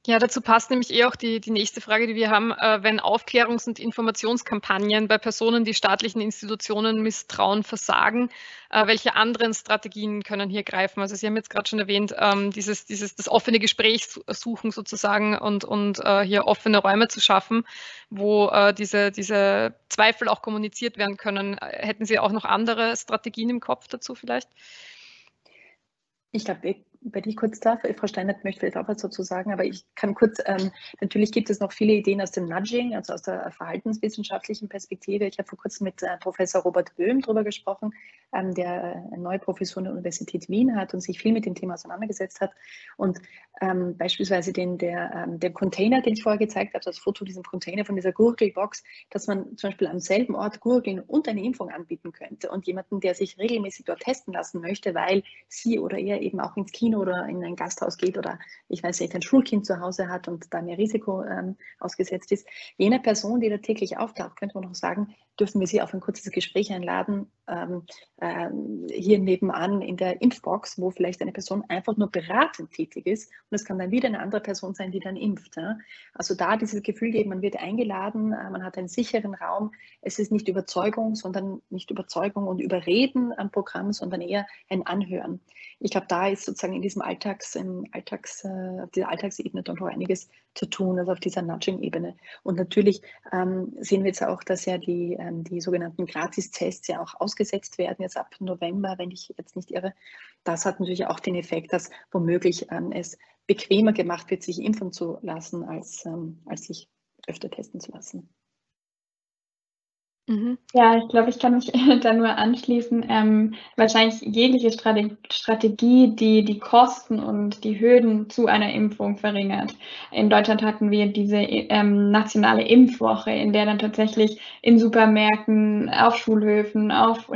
Ja, dazu passt nämlich auch die nächste Frage, die wir haben. Wenn Aufklärungs- und Informationskampagnen bei Personen, die staatlichen Institutionen misstrauen, versagen, welche anderen Strategien können hier greifen? Also Sie haben jetzt gerade schon erwähnt, das offene Gespräch suchen sozusagen und hier offene Räume zu schaffen, wo diese Zweifel auch kommuniziert werden können. Hätten Sie auch noch andere Strategien im Kopf dazu vielleicht? Ich glaube, wenn ich kurz darf, Frau Steinert möchte vielleicht auch was dazu sagen, aber ich kann kurz, natürlich gibt es noch viele Ideen aus dem Nudging, also aus der verhaltenswissenschaftlichen Perspektive. Ich habe vor kurzem mit Professor Robert Böhm darüber gesprochen, der eine neue Professur an der Universität Wien hat und sich viel mit dem Thema auseinandergesetzt hat. Und beispielsweise der Container, den ich vorher gezeigt habe, das Foto diesem Container von dieser Gurgelbox, dass man zum Beispiel am selben Ort gurgeln und eine Impfung anbieten könnte. Und jemanden, der sich regelmäßig dort testen lassen möchte, weil sie oder er eben auch ins Kino oder in ein Gasthaus geht oder ich weiß nicht, ein Schulkind zu Hause hat und da mehr Risiko ausgesetzt ist. Jener Person, die da täglich auftaucht, könnte man noch sagen, dürfen wir sie auf ein kurzes Gespräch einladen, hier nebenan in der Impfbox, wo vielleicht eine Person einfach nur beratend tätig ist und es kann dann wieder eine andere Person sein, die dann impft. Ja? Also da dieses Gefühl geben, man wird eingeladen, man hat einen sicheren Raum, es ist nicht Überzeugung, sondern nicht Überzeugung und Überreden am Programm, sondern eher ein Anhören. Ich glaube, da ist sozusagen in diesem auf dieser Alltagsebene doch noch einiges zu tun, also auf dieser Nudging-Ebene. Und natürlich sehen wir jetzt auch, dass ja die sogenannten Gratistests ja auch ausgesetzt werden, jetzt ab November, wenn ich jetzt nicht irre. Das hat natürlich auch den Effekt, dass womöglich es bequemer gemacht wird, sich impfen zu lassen, als sich öfter testen zu lassen. Mhm. Ja, ich glaube, ich kann mich da nur anschließen. Wahrscheinlich jegliche Strategie, die die Kosten und die Hürden zu einer Impfung verringert. In Deutschland hatten wir diese nationale Impfwoche, in der dann tatsächlich in Supermärkten, auf Schulhöfen, auf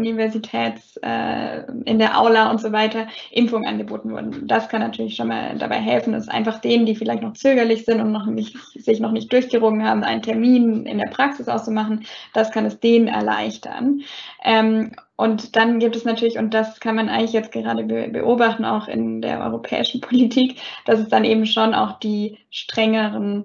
in der Aula und so weiter Impfungen angeboten wurden. Das kann natürlich schon mal dabei helfen, dass einfach denen, die vielleicht noch zögerlich sind und sich noch nicht durchgerungen haben, einen Termin in der Praxis auszumachen, das kann es denen erleichtern. Und dann gibt es natürlich, und das kann man eigentlich jetzt gerade beobachten, auch in der europäischen Politik, dass es dann eben schon auch die strengeren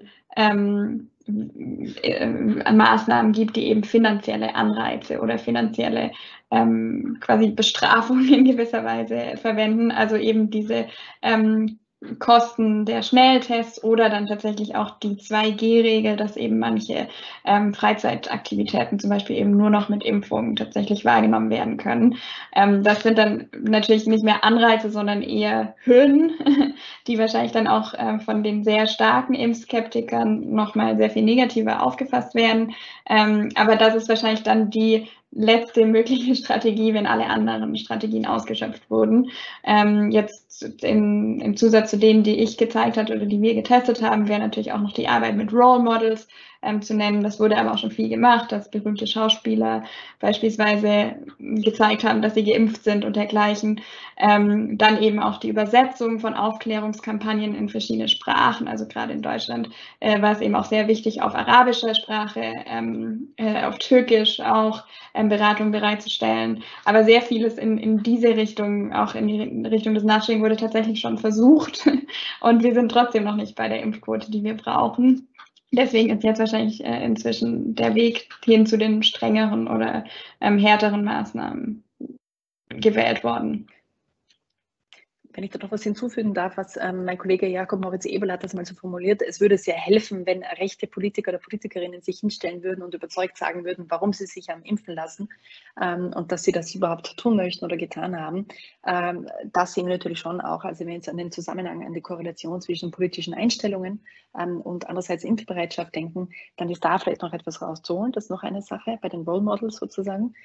Maßnahmen gibt, die eben finanzielle Anreize oder finanzielle quasi Bestrafung in gewisser Weise verwenden. Also eben diese Kosten der Schnelltests oder dann tatsächlich auch die 2G-Regel, dass eben manche Freizeitaktivitäten zum Beispiel eben nur noch mit Impfungen tatsächlich wahrgenommen werden können. Das sind dann natürlich nicht mehr Anreize, sondern eher Hürden, die wahrscheinlich dann auch von den sehr starken Impfskeptikern nochmal sehr viel negativer aufgefasst werden. Aber das ist wahrscheinlich dann die letzte mögliche Strategie, wenn alle anderen Strategien ausgeschöpft wurden. Jetzt im Zusatz zu denen, die ich gezeigt habe oder die wir getestet haben, wäre natürlich auch noch die Arbeit mit Role Models zu nennen. Das wurde aber auch schon viel gemacht, dass berühmte Schauspieler beispielsweise gezeigt haben, dass sie geimpft sind und dergleichen. Dann eben auch die Übersetzung von Aufklärungskampagnen in verschiedene Sprachen. Also gerade in Deutschland war es eben auch sehr wichtig, auf arabischer Sprache, auf Türkisch auch Beratung bereitzustellen. Aber sehr vieles in diese Richtung, auch in die Richtung des Nudging, wurde tatsächlich schon versucht. Und wir sind trotzdem noch nicht bei der Impfquote, die wir brauchen. Deswegen ist jetzt wahrscheinlich inzwischen der Weg hin zu den strengeren oder härteren Maßnahmen gewählt worden. Wenn ich da noch was hinzufügen darf, was mein Kollege Jakob Moritz Eberl hat das mal so formuliert, es würde sehr helfen, wenn rechte Politiker oder Politikerinnen sich hinstellen würden und überzeugt sagen würden, warum sie sich haben impfen lassen und dass sie das überhaupt tun möchten oder getan haben. Das sehen wir natürlich schon auch. Also wenn wir jetzt an den Zusammenhang, an die Korrelation zwischen politischen Einstellungen und andererseits Impfbereitschaft denken, dann ist da vielleicht noch etwas rauszuholen. Das ist noch eine Sache bei den Role Models sozusagen.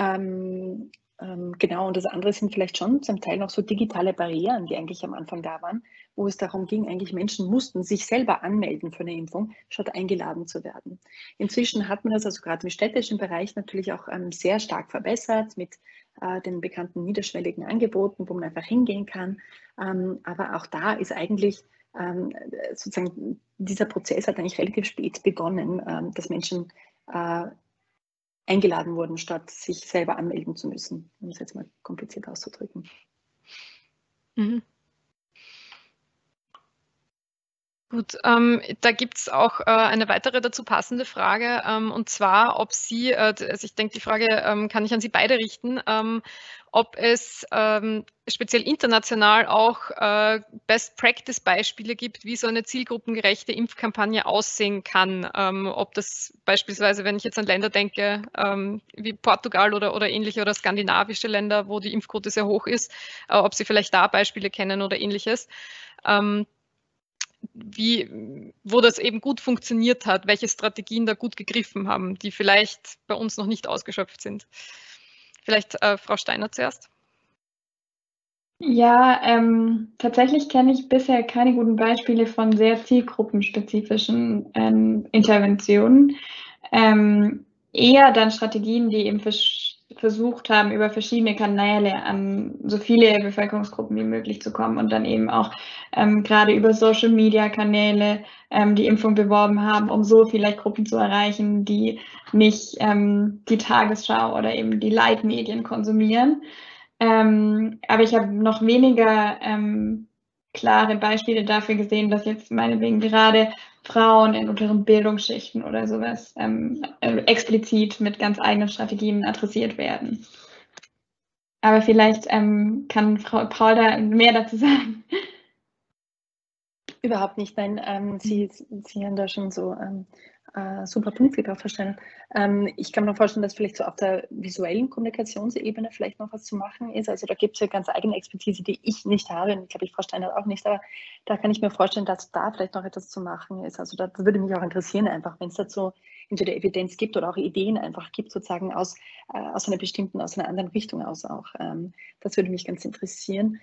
Genau, und das andere sind vielleicht schon zum Teil noch so digitale Barrieren, die eigentlich am Anfang da waren, wo es darum ging, eigentlich Menschen mussten sich selber anmelden für eine Impfung, statt eingeladen zu werden. Inzwischen hat man das also gerade im städtischen Bereich natürlich auch sehr stark verbessert mit den bekannten niederschwelligen Angeboten, wo man einfach hingehen kann. Aber auch da ist eigentlich sozusagen dieser Prozess hat eigentlich relativ spät begonnen, dass Menschen eingeladen wurden, statt sich selber anmelden zu müssen, um es jetzt mal kompliziert auszudrücken. Mhm. Gut, da gibt es auch eine weitere dazu passende Frage, und zwar, ob Sie, also ich denke, die Frage kann ich an Sie beide richten, ob es speziell international auch Best-Practice-Beispiele gibt, wie so eine zielgruppengerechte Impfkampagne aussehen kann. Ob das beispielsweise, wenn ich jetzt an Länder denke, wie Portugal oder ähnliche oder skandinavische Länder, wo die Impfquote sehr hoch ist, ob Sie vielleicht da Beispiele kennen oder ähnliches. Wo das eben gut funktioniert hat, welche Strategien da gut gegriffen haben, die vielleicht bei uns noch nicht ausgeschöpft sind. Vielleicht Frau Steiner zuerst. Ja, tatsächlich kenne ich bisher keine guten Beispiele von sehr zielgruppenspezifischen Interventionen. Eher dann Strategien, die eben versucht haben, über verschiedene Kanäle an so viele Bevölkerungsgruppen wie möglich zu kommen und dann eben auch gerade über Social-Media-Kanäle die Impfung beworben haben, um so vielleicht Gruppen zu erreichen, die nicht die Tagesschau oder eben die Leitmedien konsumieren. Aber ich habe noch weniger klare Beispiele dafür gesehen, dass jetzt meinetwegen gerade Frauen in unteren Bildungsschichten oder sowas explizit mit ganz eigenen Strategien adressiert werden. Aber vielleicht kann Frau Paul da mehr dazu sagen. Überhaupt nicht, nein. Sie haben da schon so super Punkte drauf verstanden. Ich kann mir vorstellen, dass vielleicht so auf der visuellen Kommunikationsebene vielleicht noch was zu machen ist. Also da gibt es ja ganz eigene Expertise, die ich nicht habe. Und ich glaube, Frau Steiner auch nicht. Aber da kann ich mir vorstellen, dass da vielleicht noch etwas zu machen ist. Also das würde mich auch interessieren, einfach, wenn es dazu entweder Evidenz gibt oder auch Ideen einfach gibt, sozusagen aus einer bestimmten, aus einer anderen Richtung aus auch. Das würde mich ganz interessieren.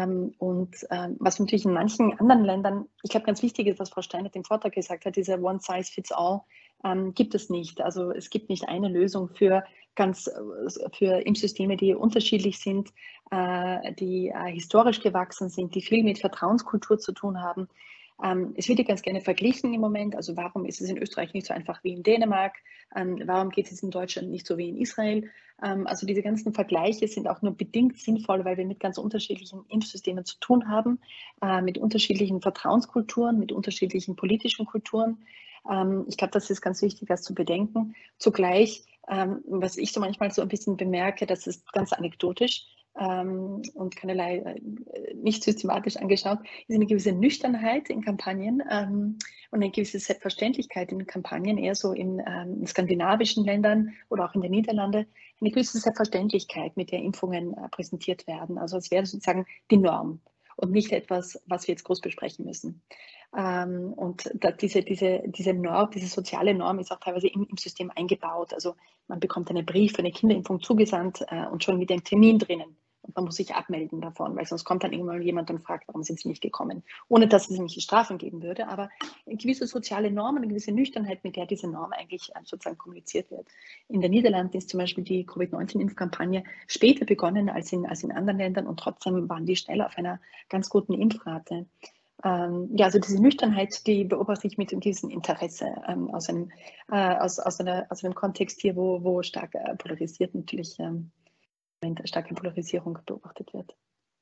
Was natürlich in manchen anderen Ländern, ich glaube, ganz wichtig ist, was Frau Steiner im Vortrag gesagt hat, diese One-Size-Fits-All gibt es nicht. Also es gibt nicht eine Lösung für Impfsysteme, die unterschiedlich sind, die historisch gewachsen sind, die viel mit Vertrauenskultur zu tun haben. Es wird ja ganz gerne verglichen im Moment. Also warum ist es in Österreich nicht so einfach wie in Dänemark? Warum geht es in Deutschland nicht so wie in Israel? Also diese ganzen Vergleiche sind auch nur bedingt sinnvoll, weil wir mit ganz unterschiedlichen Impfsystemen zu tun haben, mit unterschiedlichen Vertrauenskulturen, mit unterschiedlichen politischen Kulturen. Ich glaube, das ist ganz wichtig, das zu bedenken. Zugleich, was ich so manchmal so ein bisschen bemerke, das ist ganz anekdotisch, und keinerlei nicht systematisch angeschaut, ist eine gewisse Nüchternheit in Kampagnen und eine gewisse Selbstverständlichkeit in Kampagnen, eher so in skandinavischen Ländern oder auch in den Niederlanden, eine gewisse Selbstverständlichkeit, mit der Impfungen präsentiert werden. Also es wäre sozusagen die Norm und nicht etwas, was wir jetzt groß besprechen müssen. Und diese Norm, diese soziale Norm ist auch teilweise im System eingebaut. Also man bekommt einen Brief für eine Kinderimpfung zugesandt und schon mit dem Termin drinnen. Und man muss sich abmelden davon, weil sonst kommt dann irgendwann jemand und fragt, warum sind Sie nicht gekommen? Ohne dass es irgendwelche Strafen geben würde, aber eine gewisse soziale Norm, eine gewisse Nüchternheit, mit der diese Norm eigentlich sozusagen kommuniziert wird. In den Niederlanden ist zum Beispiel die Covid-19-Impfkampagne später begonnen als in anderen Ländern und trotzdem waren die schnell auf einer ganz guten Impfrate. Ja, also diese Nüchternheit, die beobachte ich mit diesem Interesse aus einem Kontext hier, wo stark polarisiert natürlich starke Polarisierung beobachtet wird.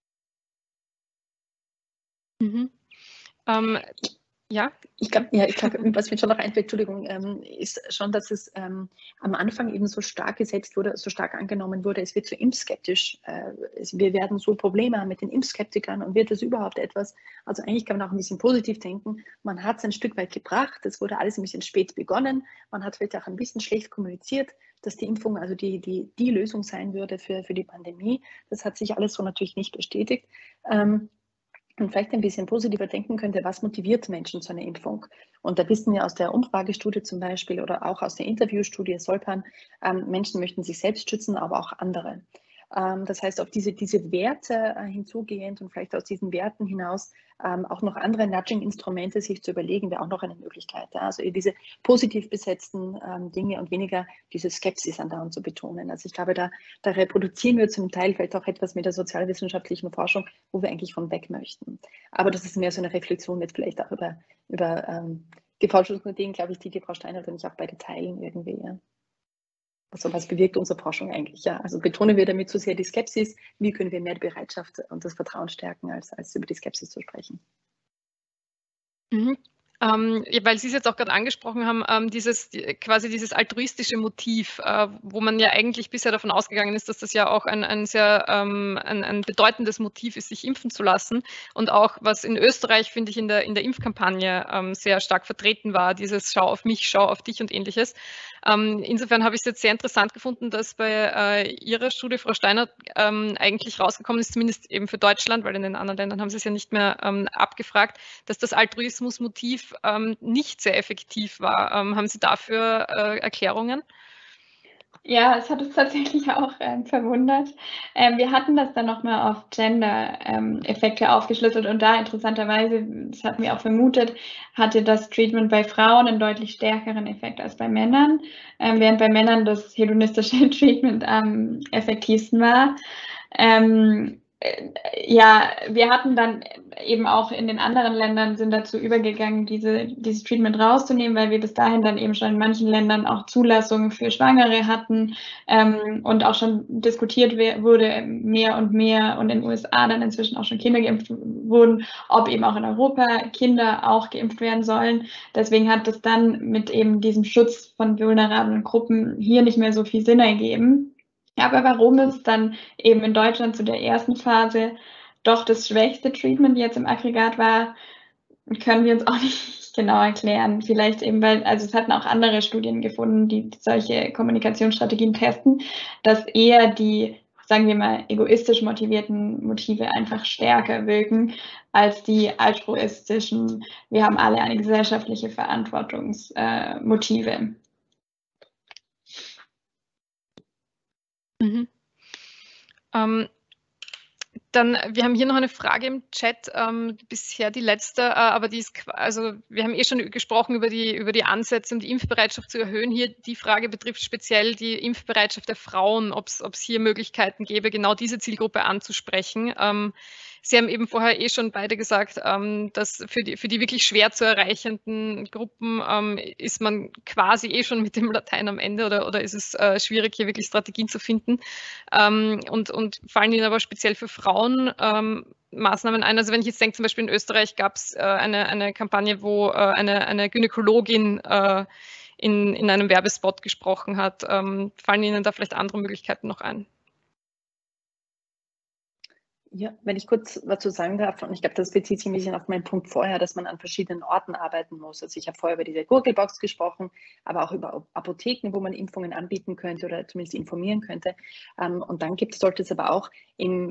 Mhm. Ja. Ich glaube, was mir schon noch einfällt, Entschuldigung, ist schon, dass es am Anfang eben so stark gesetzt wurde, so stark angenommen wurde, es wird so impfskeptisch. Wir werden so Probleme haben mit den Impfskeptikern und wird das überhaupt etwas? Also eigentlich kann man auch ein bisschen positiv denken. Man hat es ein Stück weit gebracht, es wurde alles ein bisschen spät begonnen. Man hat vielleicht auch ein bisschen schlecht kommuniziert, dass die Impfung also die Lösung sein würde für die Pandemie. Das hat sich alles so natürlich nicht bestätigt. Und vielleicht ein bisschen positiver denken könnte, was motiviert Menschen zu einer Impfung? Und da wissen wir aus der Umfragestudie zum Beispiel oder auch aus der Interviewstudie Solpan, Menschen möchten sich selbst schützen, aber auch andere. Das heißt, auf diese Werte hinzugehend und vielleicht aus diesen Werten hinaus auch noch andere Nudging-Instrumente sich zu überlegen, wäre auch noch eine Möglichkeit. Ja? Also diese positiv besetzten Dinge und weniger diese Skepsis andauernd zu betonen. Also ich glaube, da reproduzieren wir zum Teil vielleicht auch etwas mit der sozialwissenschaftlichen Forschung, wo wir eigentlich von weg möchten. Aber das ist mehr so eine Reflexion jetzt vielleicht auch über die Forschungsmethoden, glaube ich, die Frau Steiner und ich auch beide teilen irgendwie. Ja. Also was bewirkt unsere Forschung eigentlich? Ja, also betonen wir damit zu sehr die Skepsis? Wie können wir mehr die Bereitschaft und das Vertrauen stärken, als über die Skepsis zu sprechen? Mhm. Ja, weil Sie es jetzt auch gerade angesprochen haben, quasi dieses altruistische Motiv, wo man ja eigentlich bisher davon ausgegangen ist, dass das ja auch ein sehr ein bedeutendes Motiv ist, sich impfen zu lassen. Und auch, was in Österreich, finde ich, in der Impfkampagne sehr stark vertreten war, dieses Schau auf mich, schau auf dich und ähnliches. Insofern habe ich es jetzt sehr interessant gefunden, dass bei Ihrer Studie, Frau Steiner, eigentlich rausgekommen ist, zumindest eben für Deutschland, weil in den anderen Ländern haben Sie es ja nicht mehr abgefragt, dass das Altruismusmotiv nicht sehr effektiv war. Haben Sie dafür Erklärungen? Ja, es hat uns tatsächlich auch verwundert. Wir hatten das dann nochmal auf Gender-Effekte aufgeschlüsselt und da interessanterweise, das hatten wir auch vermutet, hatte das Treatment bei Frauen einen deutlich stärkeren Effekt als bei Männern, während bei Männern das hedonistische Treatment am effektivsten war. Ja, wir hatten dann eben auch in den anderen Ländern sind dazu übergegangen, dieses Treatment rauszunehmen, weil wir bis dahin dann eben schon in manchen Ländern auch Zulassungen für Schwangere hatten und auch schon diskutiert wurde mehr und mehr und in den USA dann inzwischen auch schon Kinder geimpft wurden, ob eben auch in Europa Kinder auch geimpft werden sollen. Deswegen hat es dann mit eben diesem Schutz von vulnerablen Gruppen hier nicht mehr so viel Sinn ergeben. Aber warum es dann eben in Deutschland zu der ersten Phase doch das schwächste Treatment jetzt im Aggregat war, können wir uns auch nicht genau erklären. Vielleicht eben, weil, also es hatten auch andere Studien gefunden, die solche Kommunikationsstrategien testen, dass eher die, sagen wir mal, egoistisch motivierten Motive einfach stärker wirken als die altruistischen, wir haben alle eine gesellschaftliche Verantwortungsmotive. Mhm. Dann, wir haben hier noch eine Frage im Chat, bisher die letzte, aber die ist, also wir haben schon gesprochen über die Ansätze, um die Impfbereitschaft zu erhöhen. Hier die Frage betrifft speziell die Impfbereitschaft der Frauen, ob es hier Möglichkeiten gäbe, genau diese Zielgruppe anzusprechen. Sie haben eben vorher schon beide gesagt, dass für die wirklich schwer zu erreichenden Gruppen ist man quasi schon mit dem Latein am Ende oder ist es schwierig, hier wirklich Strategien zu finden? Und fallen Ihnen aber speziell für Frauen Maßnahmen ein? Also wenn ich jetzt denke, zum Beispiel in Österreich gab es eine Kampagne, wo eine Gynäkologin in einem Werbespot gesprochen hat. Fallen Ihnen da vielleicht andere Möglichkeiten noch ein? Ja, wenn ich kurz dazu sagen darf, und ich glaube, das bezieht sich ein bisschen auf meinen Punkt vorher, dass man an verschiedenen Orten arbeiten muss. Also ich habe vorher über diese Gurgelbox gesprochen, aber auch über Apotheken, wo man Impfungen anbieten könnte oder zumindest informieren könnte. Und dann sollte es aber auch im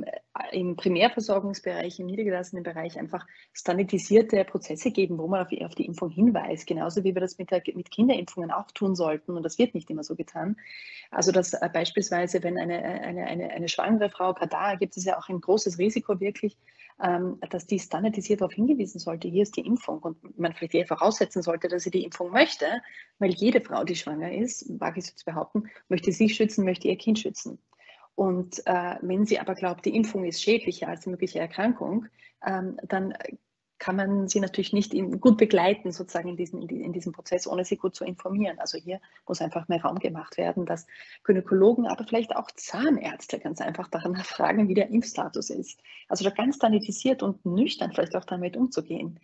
Primärversorgungsbereich, im niedergelassenen Bereich einfach standardisierte Prozesse geben, wo man auf die Impfung hinweist, genauso wie wir das mit Kinderimpfungen auch tun sollten. Und das wird nicht immer so getan. Also dass beispielsweise, wenn eine schwangere Frau, gerade da gibt es ja auch ein großes Risiko wirklich, dass die standardisiert darauf hingewiesen sollte, hier ist die Impfung und man vielleicht eher voraussetzen sollte, dass sie die Impfung möchte, weil jede Frau, die schwanger ist, wage ich so zu behaupten, möchte sich schützen, möchte ihr Kind schützen. Und wenn sie aber glaubt, die Impfung ist schädlicher als die mögliche Erkrankung, dann kann man sie natürlich nicht gut begleiten, sozusagen in diesem Prozess, ohne sie gut zu informieren. Also hier muss einfach mehr Raum gemacht werden, dass Gynäkologen, aber vielleicht auch Zahnärzte ganz einfach daran fragen, wie der Impfstatus ist. Also da ganz standardisiert und nüchtern vielleicht auch damit umzugehen.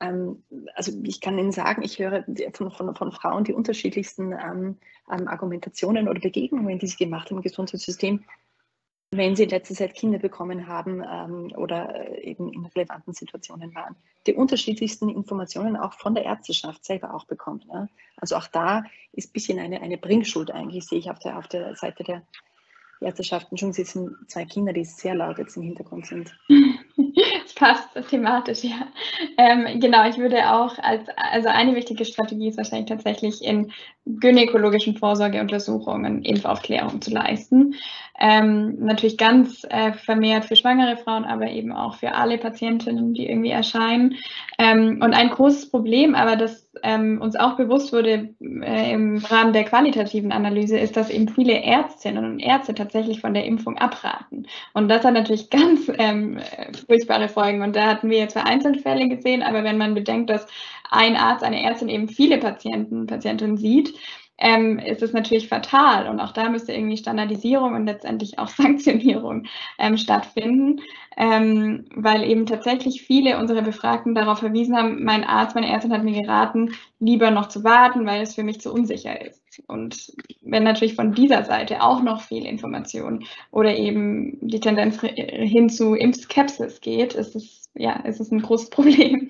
Also ich kann Ihnen sagen, ich höre von Frauen die unterschiedlichsten Argumentationen oder Begegnungen, die sie gemacht haben im Gesundheitssystem, wenn sie in letzter Zeit Kinder bekommen haben oder eben in relevanten Situationen waren. Die unterschiedlichsten Informationen auch von der Ärzteschaft selber auch bekommen. Ja? Also auch da ist ein bisschen eine Bringschuld eigentlich, sehe ich auf der Seite der Ärzteschaft. Schon sitzen zwei Kinder, die sehr laut jetzt im Hintergrund sind. Es passt thematisch, ja. Genau, ich würde auch also eine wichtige Strategie ist wahrscheinlich tatsächlich in gynäkologischen Vorsorgeuntersuchungen Impfaufklärung zu leisten. Natürlich ganz vermehrt für schwangere Frauen, aber eben auch für alle Patientinnen, die irgendwie erscheinen. Und ein großes Problem, aber das uns auch bewusst wurde im Rahmen der qualitativen Analyse, ist, dass eben viele Ärztinnen und Ärzte tatsächlich von der Impfung abraten. Und das hat natürlich ganz furchtbare Folgen. Und da hatten wir jetzt vereinzelt Fälle gesehen, aber wenn man bedenkt, dass ein Arzt, eine Ärztin eben viele Patientinnen sieht, ist es natürlich fatal. Und auch da müsste irgendwie Standardisierung und letztendlich auch Sanktionierung stattfinden, weil eben tatsächlich viele unserer Befragten darauf verwiesen haben, mein Arzt, meine Ärztin hat mir geraten, lieber noch zu warten, weil es für mich zu unsicher ist. Und wenn natürlich von dieser Seite auch noch viel Information oder eben die Tendenz hin zu Impfskepsis geht, ist es ein großes Problem.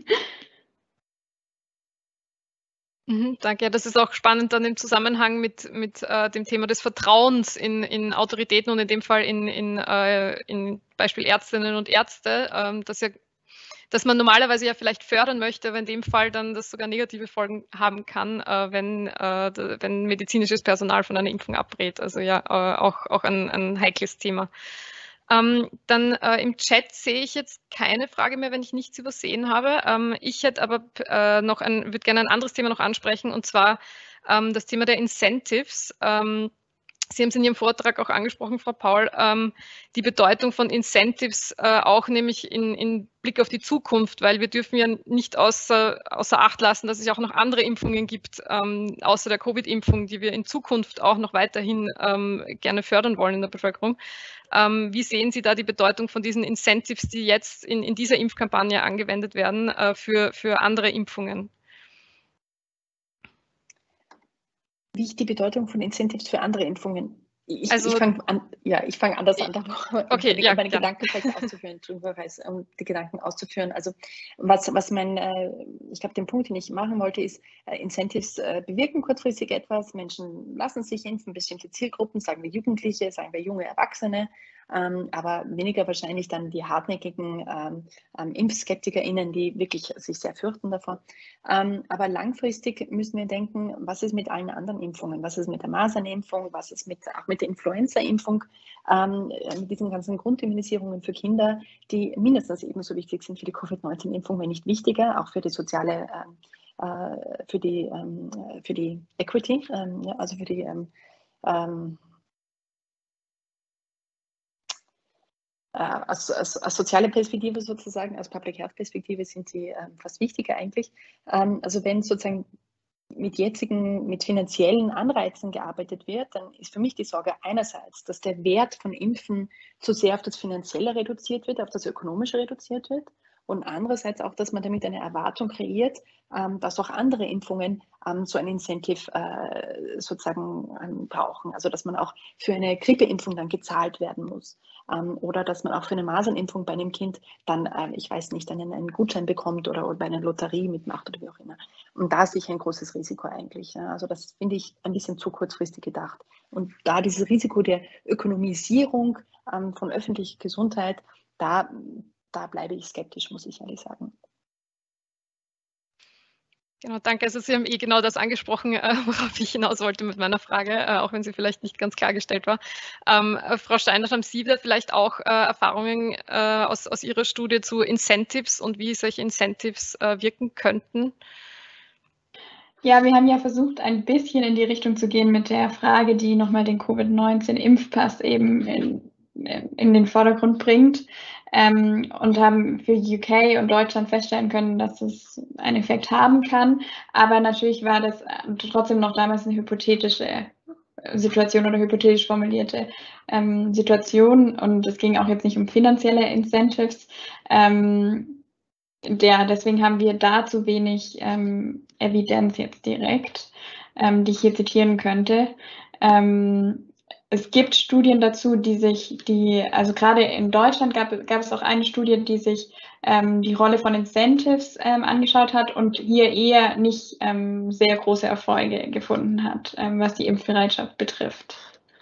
Danke. Ja, das ist auch spannend dann im Zusammenhang mit dem Thema des Vertrauens in Autoritäten und in dem Fall in Beispiel Ärztinnen und Ärzte, dass man normalerweise ja vielleicht fördern möchte, aber in dem Fall dann das sogar negative Folgen haben kann, wenn medizinisches Personal von einer Impfung abrät. Also ja, auch ein heikles Thema. Dann im Chat sehe ich jetzt keine Frage mehr, wenn ich nichts übersehen habe. Ich hätte aber würde gerne ein anderes Thema noch ansprechen, und zwar das Thema der Incentives. Sie haben es in Ihrem Vortrag auch angesprochen, Frau Paul, die Bedeutung von Incentives auch nämlich in Blick auf die Zukunft, weil wir dürfen ja nicht außer Acht lassen, dass es ja auch noch andere Impfungen gibt, außer der Covid-Impfung, die wir in Zukunft auch noch weiterhin gerne fördern wollen in der Bevölkerung. Wie sehen Sie da die Bedeutung von diesen Incentives, die jetzt in dieser Impfkampagne angewendet werden für andere Impfungen? Wie ich die Bedeutung von Incentives für andere Impfungen? Ich fange anders an, okay, meine Gedanken vielleicht auszuführen, die Gedanken auszuführen. Also ich glaube, den Punkt, den ich machen wollte, ist, Incentives bewirken kurzfristig etwas. Menschen lassen sich impfen, bestimmte Zielgruppen, sagen wir Jugendliche, sagen wir junge Erwachsene, aber weniger wahrscheinlich dann die hartnäckigen ImpfskeptikerInnen, die wirklich sich sehr fürchten davor. Aber langfristig müssen wir denken, was ist mit allen anderen Impfungen? Was ist mit der Masernimpfung? Was ist auch mit der Influenza-Impfung? Mit diesen ganzen Grundimmunisierungen für Kinder, die mindestens ebenso wichtig sind für die Covid-19-Impfung, wenn nicht wichtiger, auch für die soziale, für die Equity, also für die aus soziale Perspektive sozusagen, aus Public Health Perspektive sind sie fast wichtiger eigentlich. Also wenn sozusagen mit finanziellen Anreizen gearbeitet wird, dann ist für mich die Sorge einerseits, dass der Wert von Impfen zu sehr auf das Finanzielle reduziert wird, auf das Ökonomische reduziert wird, und andererseits auch, dass man damit eine Erwartung kreiert, dass auch andere Impfungen so ein Incentive sozusagen brauchen. Also dass man auch für eine Grippeimpfung dann gezahlt werden muss. Oder dass man auch für eine Masernimpfung bei einem Kind dann, ich weiß nicht, einen Gutschein bekommt oder bei einer Lotterie mitmacht oder wie auch immer. Und da sehe ich ein großes Risiko eigentlich. Ja. Also das finde ich ein bisschen zu kurzfristig gedacht. Und da dieses Risiko der Ökonomisierung von öffentlicher Gesundheit, da bleibe ich skeptisch, muss ich ehrlich sagen. Genau, danke. Also Sie haben genau das angesprochen, worauf ich hinaus wollte mit meiner Frage, auch wenn sie vielleicht nicht ganz klargestellt war. Frau Steiner, haben Sie da vielleicht auch Erfahrungen aus Ihrer Studie zu Incentives und wie solche Incentives wirken könnten? Ja, wir haben ja versucht, ein bisschen in die Richtung zu gehen mit der Frage, die nochmal den Covid-19-Impfpass eben in den Vordergrund bringt, und haben für UK und Deutschland feststellen können, dass es einen Effekt haben kann. Aber natürlich war das trotzdem noch damals eine hypothetische Situation oder hypothetisch formulierte Situation. Und es ging auch jetzt nicht um finanzielle Incentives. Deswegen haben wir da zu wenig Evidenz jetzt direkt, die ich hier zitieren könnte. Es gibt Studien dazu, also gerade in Deutschland gab es auch eine Studie, die sich die Rolle von Incentives angeschaut hat und hier eher nicht sehr große Erfolge gefunden hat, was die Impfbereitschaft betrifft.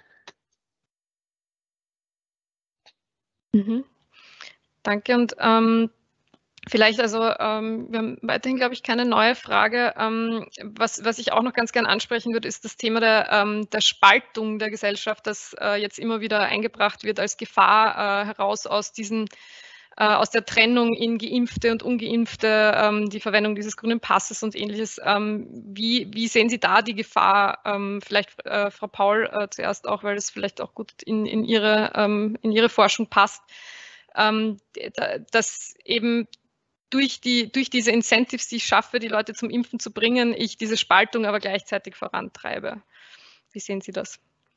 Danke. Und vielleicht, also wir haben weiterhin, glaube ich, keine neue Frage. Was ich auch noch ganz gern ansprechen würde, ist das Thema der Spaltung der Gesellschaft, das jetzt immer wieder eingebracht wird als Gefahr heraus aus der Trennung in Geimpfte und Ungeimpfte, die Verwendung dieses grünen Passes und Ähnliches. Wie sehen Sie da die Gefahr? Vielleicht Frau Paul zuerst auch, weil es vielleicht auch gut in Ihre Forschung passt, dass eben durch diese Incentives, die ich schaffe, die Leute zum Impfen zu bringen, ich diese Spaltung aber gleichzeitig vorantreibe. Wie sehen Sie das?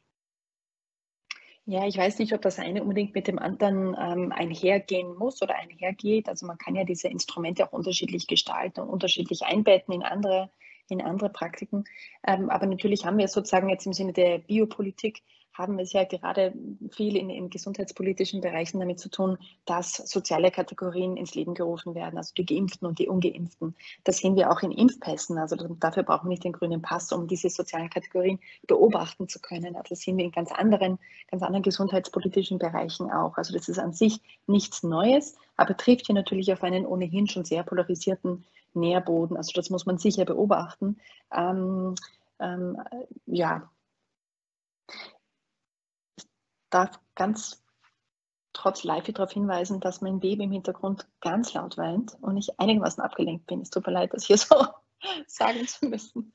Ja, ich weiß nicht, ob das eine unbedingt mit dem anderen einhergehen muss oder einhergeht. Also man kann ja diese Instrumente auch unterschiedlich gestalten und unterschiedlich einbetten in andere Praktiken. Aber natürlich haben wir sozusagen jetzt im Sinne der Biopolitik, haben wir es ja gerade viel in gesundheitspolitischen Bereichen damit zu tun, dass soziale Kategorien ins Leben gerufen werden, also die Geimpften und die Ungeimpften. Das sehen wir auch in Impfpässen. Also dafür brauchen wir nicht den grünen Pass, um diese sozialen Kategorien beobachten zu können. Also das sehen wir in ganz anderen gesundheitspolitischen Bereichen auch. Also das ist an sich nichts Neues, aber trifft hier natürlich auf einen ohnehin schon sehr polarisierten Nährboden. Also das muss man sicher beobachten. Ja, ich darf ganz trotz Live darauf hinweisen, dass mein Baby im Hintergrund ganz laut weint und ich einigermaßen abgelenkt bin. Es tut mir leid, das hier so sagen zu müssen.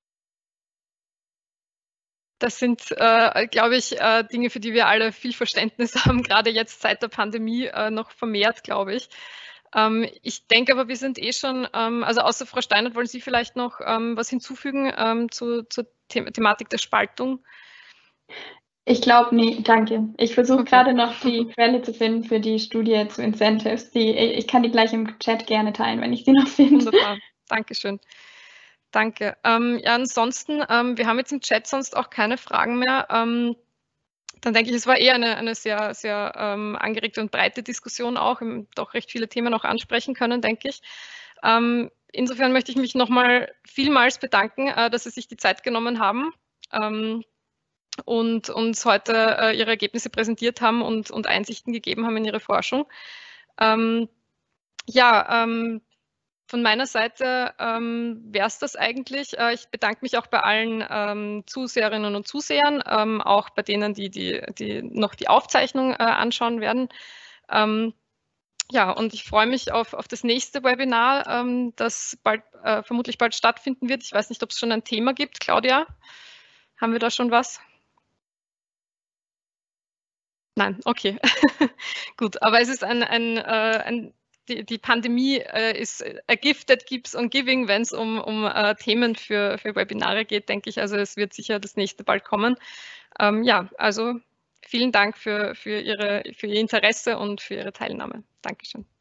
Das sind, glaube ich, Dinge, für die wir alle viel Verständnis haben, gerade jetzt seit der Pandemie noch vermehrt, glaube ich. Ich denke aber, wir sind schon, also außer Frau Steinert, wollen Sie vielleicht noch was hinzufügen zur Thematik der Spaltung? Ich glaube, nee, danke. Ich versuche gerade noch die Quelle zu finden für die Studie zu Incentives. Ich kann die gleich im Chat gerne teilen, wenn ich sie noch finde. Wunderbar, Dankeschön. Danke. Ja, ansonsten, wir haben jetzt im Chat sonst auch keine Fragen mehr. Dann denke ich, es war eher eine sehr, sehr angeregte und breite Diskussion auch, doch recht viele Themen auch ansprechen können, denke ich. Insofern möchte ich mich nochmal vielmals bedanken, dass Sie sich die Zeit genommen haben und uns heute Ihre Ergebnisse präsentiert haben und Einsichten gegeben haben in Ihre Forschung. Von meiner Seite wäre es das eigentlich. Ich bedanke mich auch bei allen Zuseherinnen und Zusehern, auch bei denen, die noch die Aufzeichnung anschauen werden. Ja, und ich freue mich auf das nächste Webinar, das vermutlich bald stattfinden wird. Ich weiß nicht, ob es schon ein Thema gibt. Claudia, haben wir da schon was? Nein, okay. Gut, aber es ist die Pandemie ist a gift that keeps on giving, wenn es um Themen für Webinare geht, denke ich. Also es wird sicher das nächste bald kommen. Ja, also vielen Dank für Ihr Interesse und für Ihre Teilnahme. Dankeschön.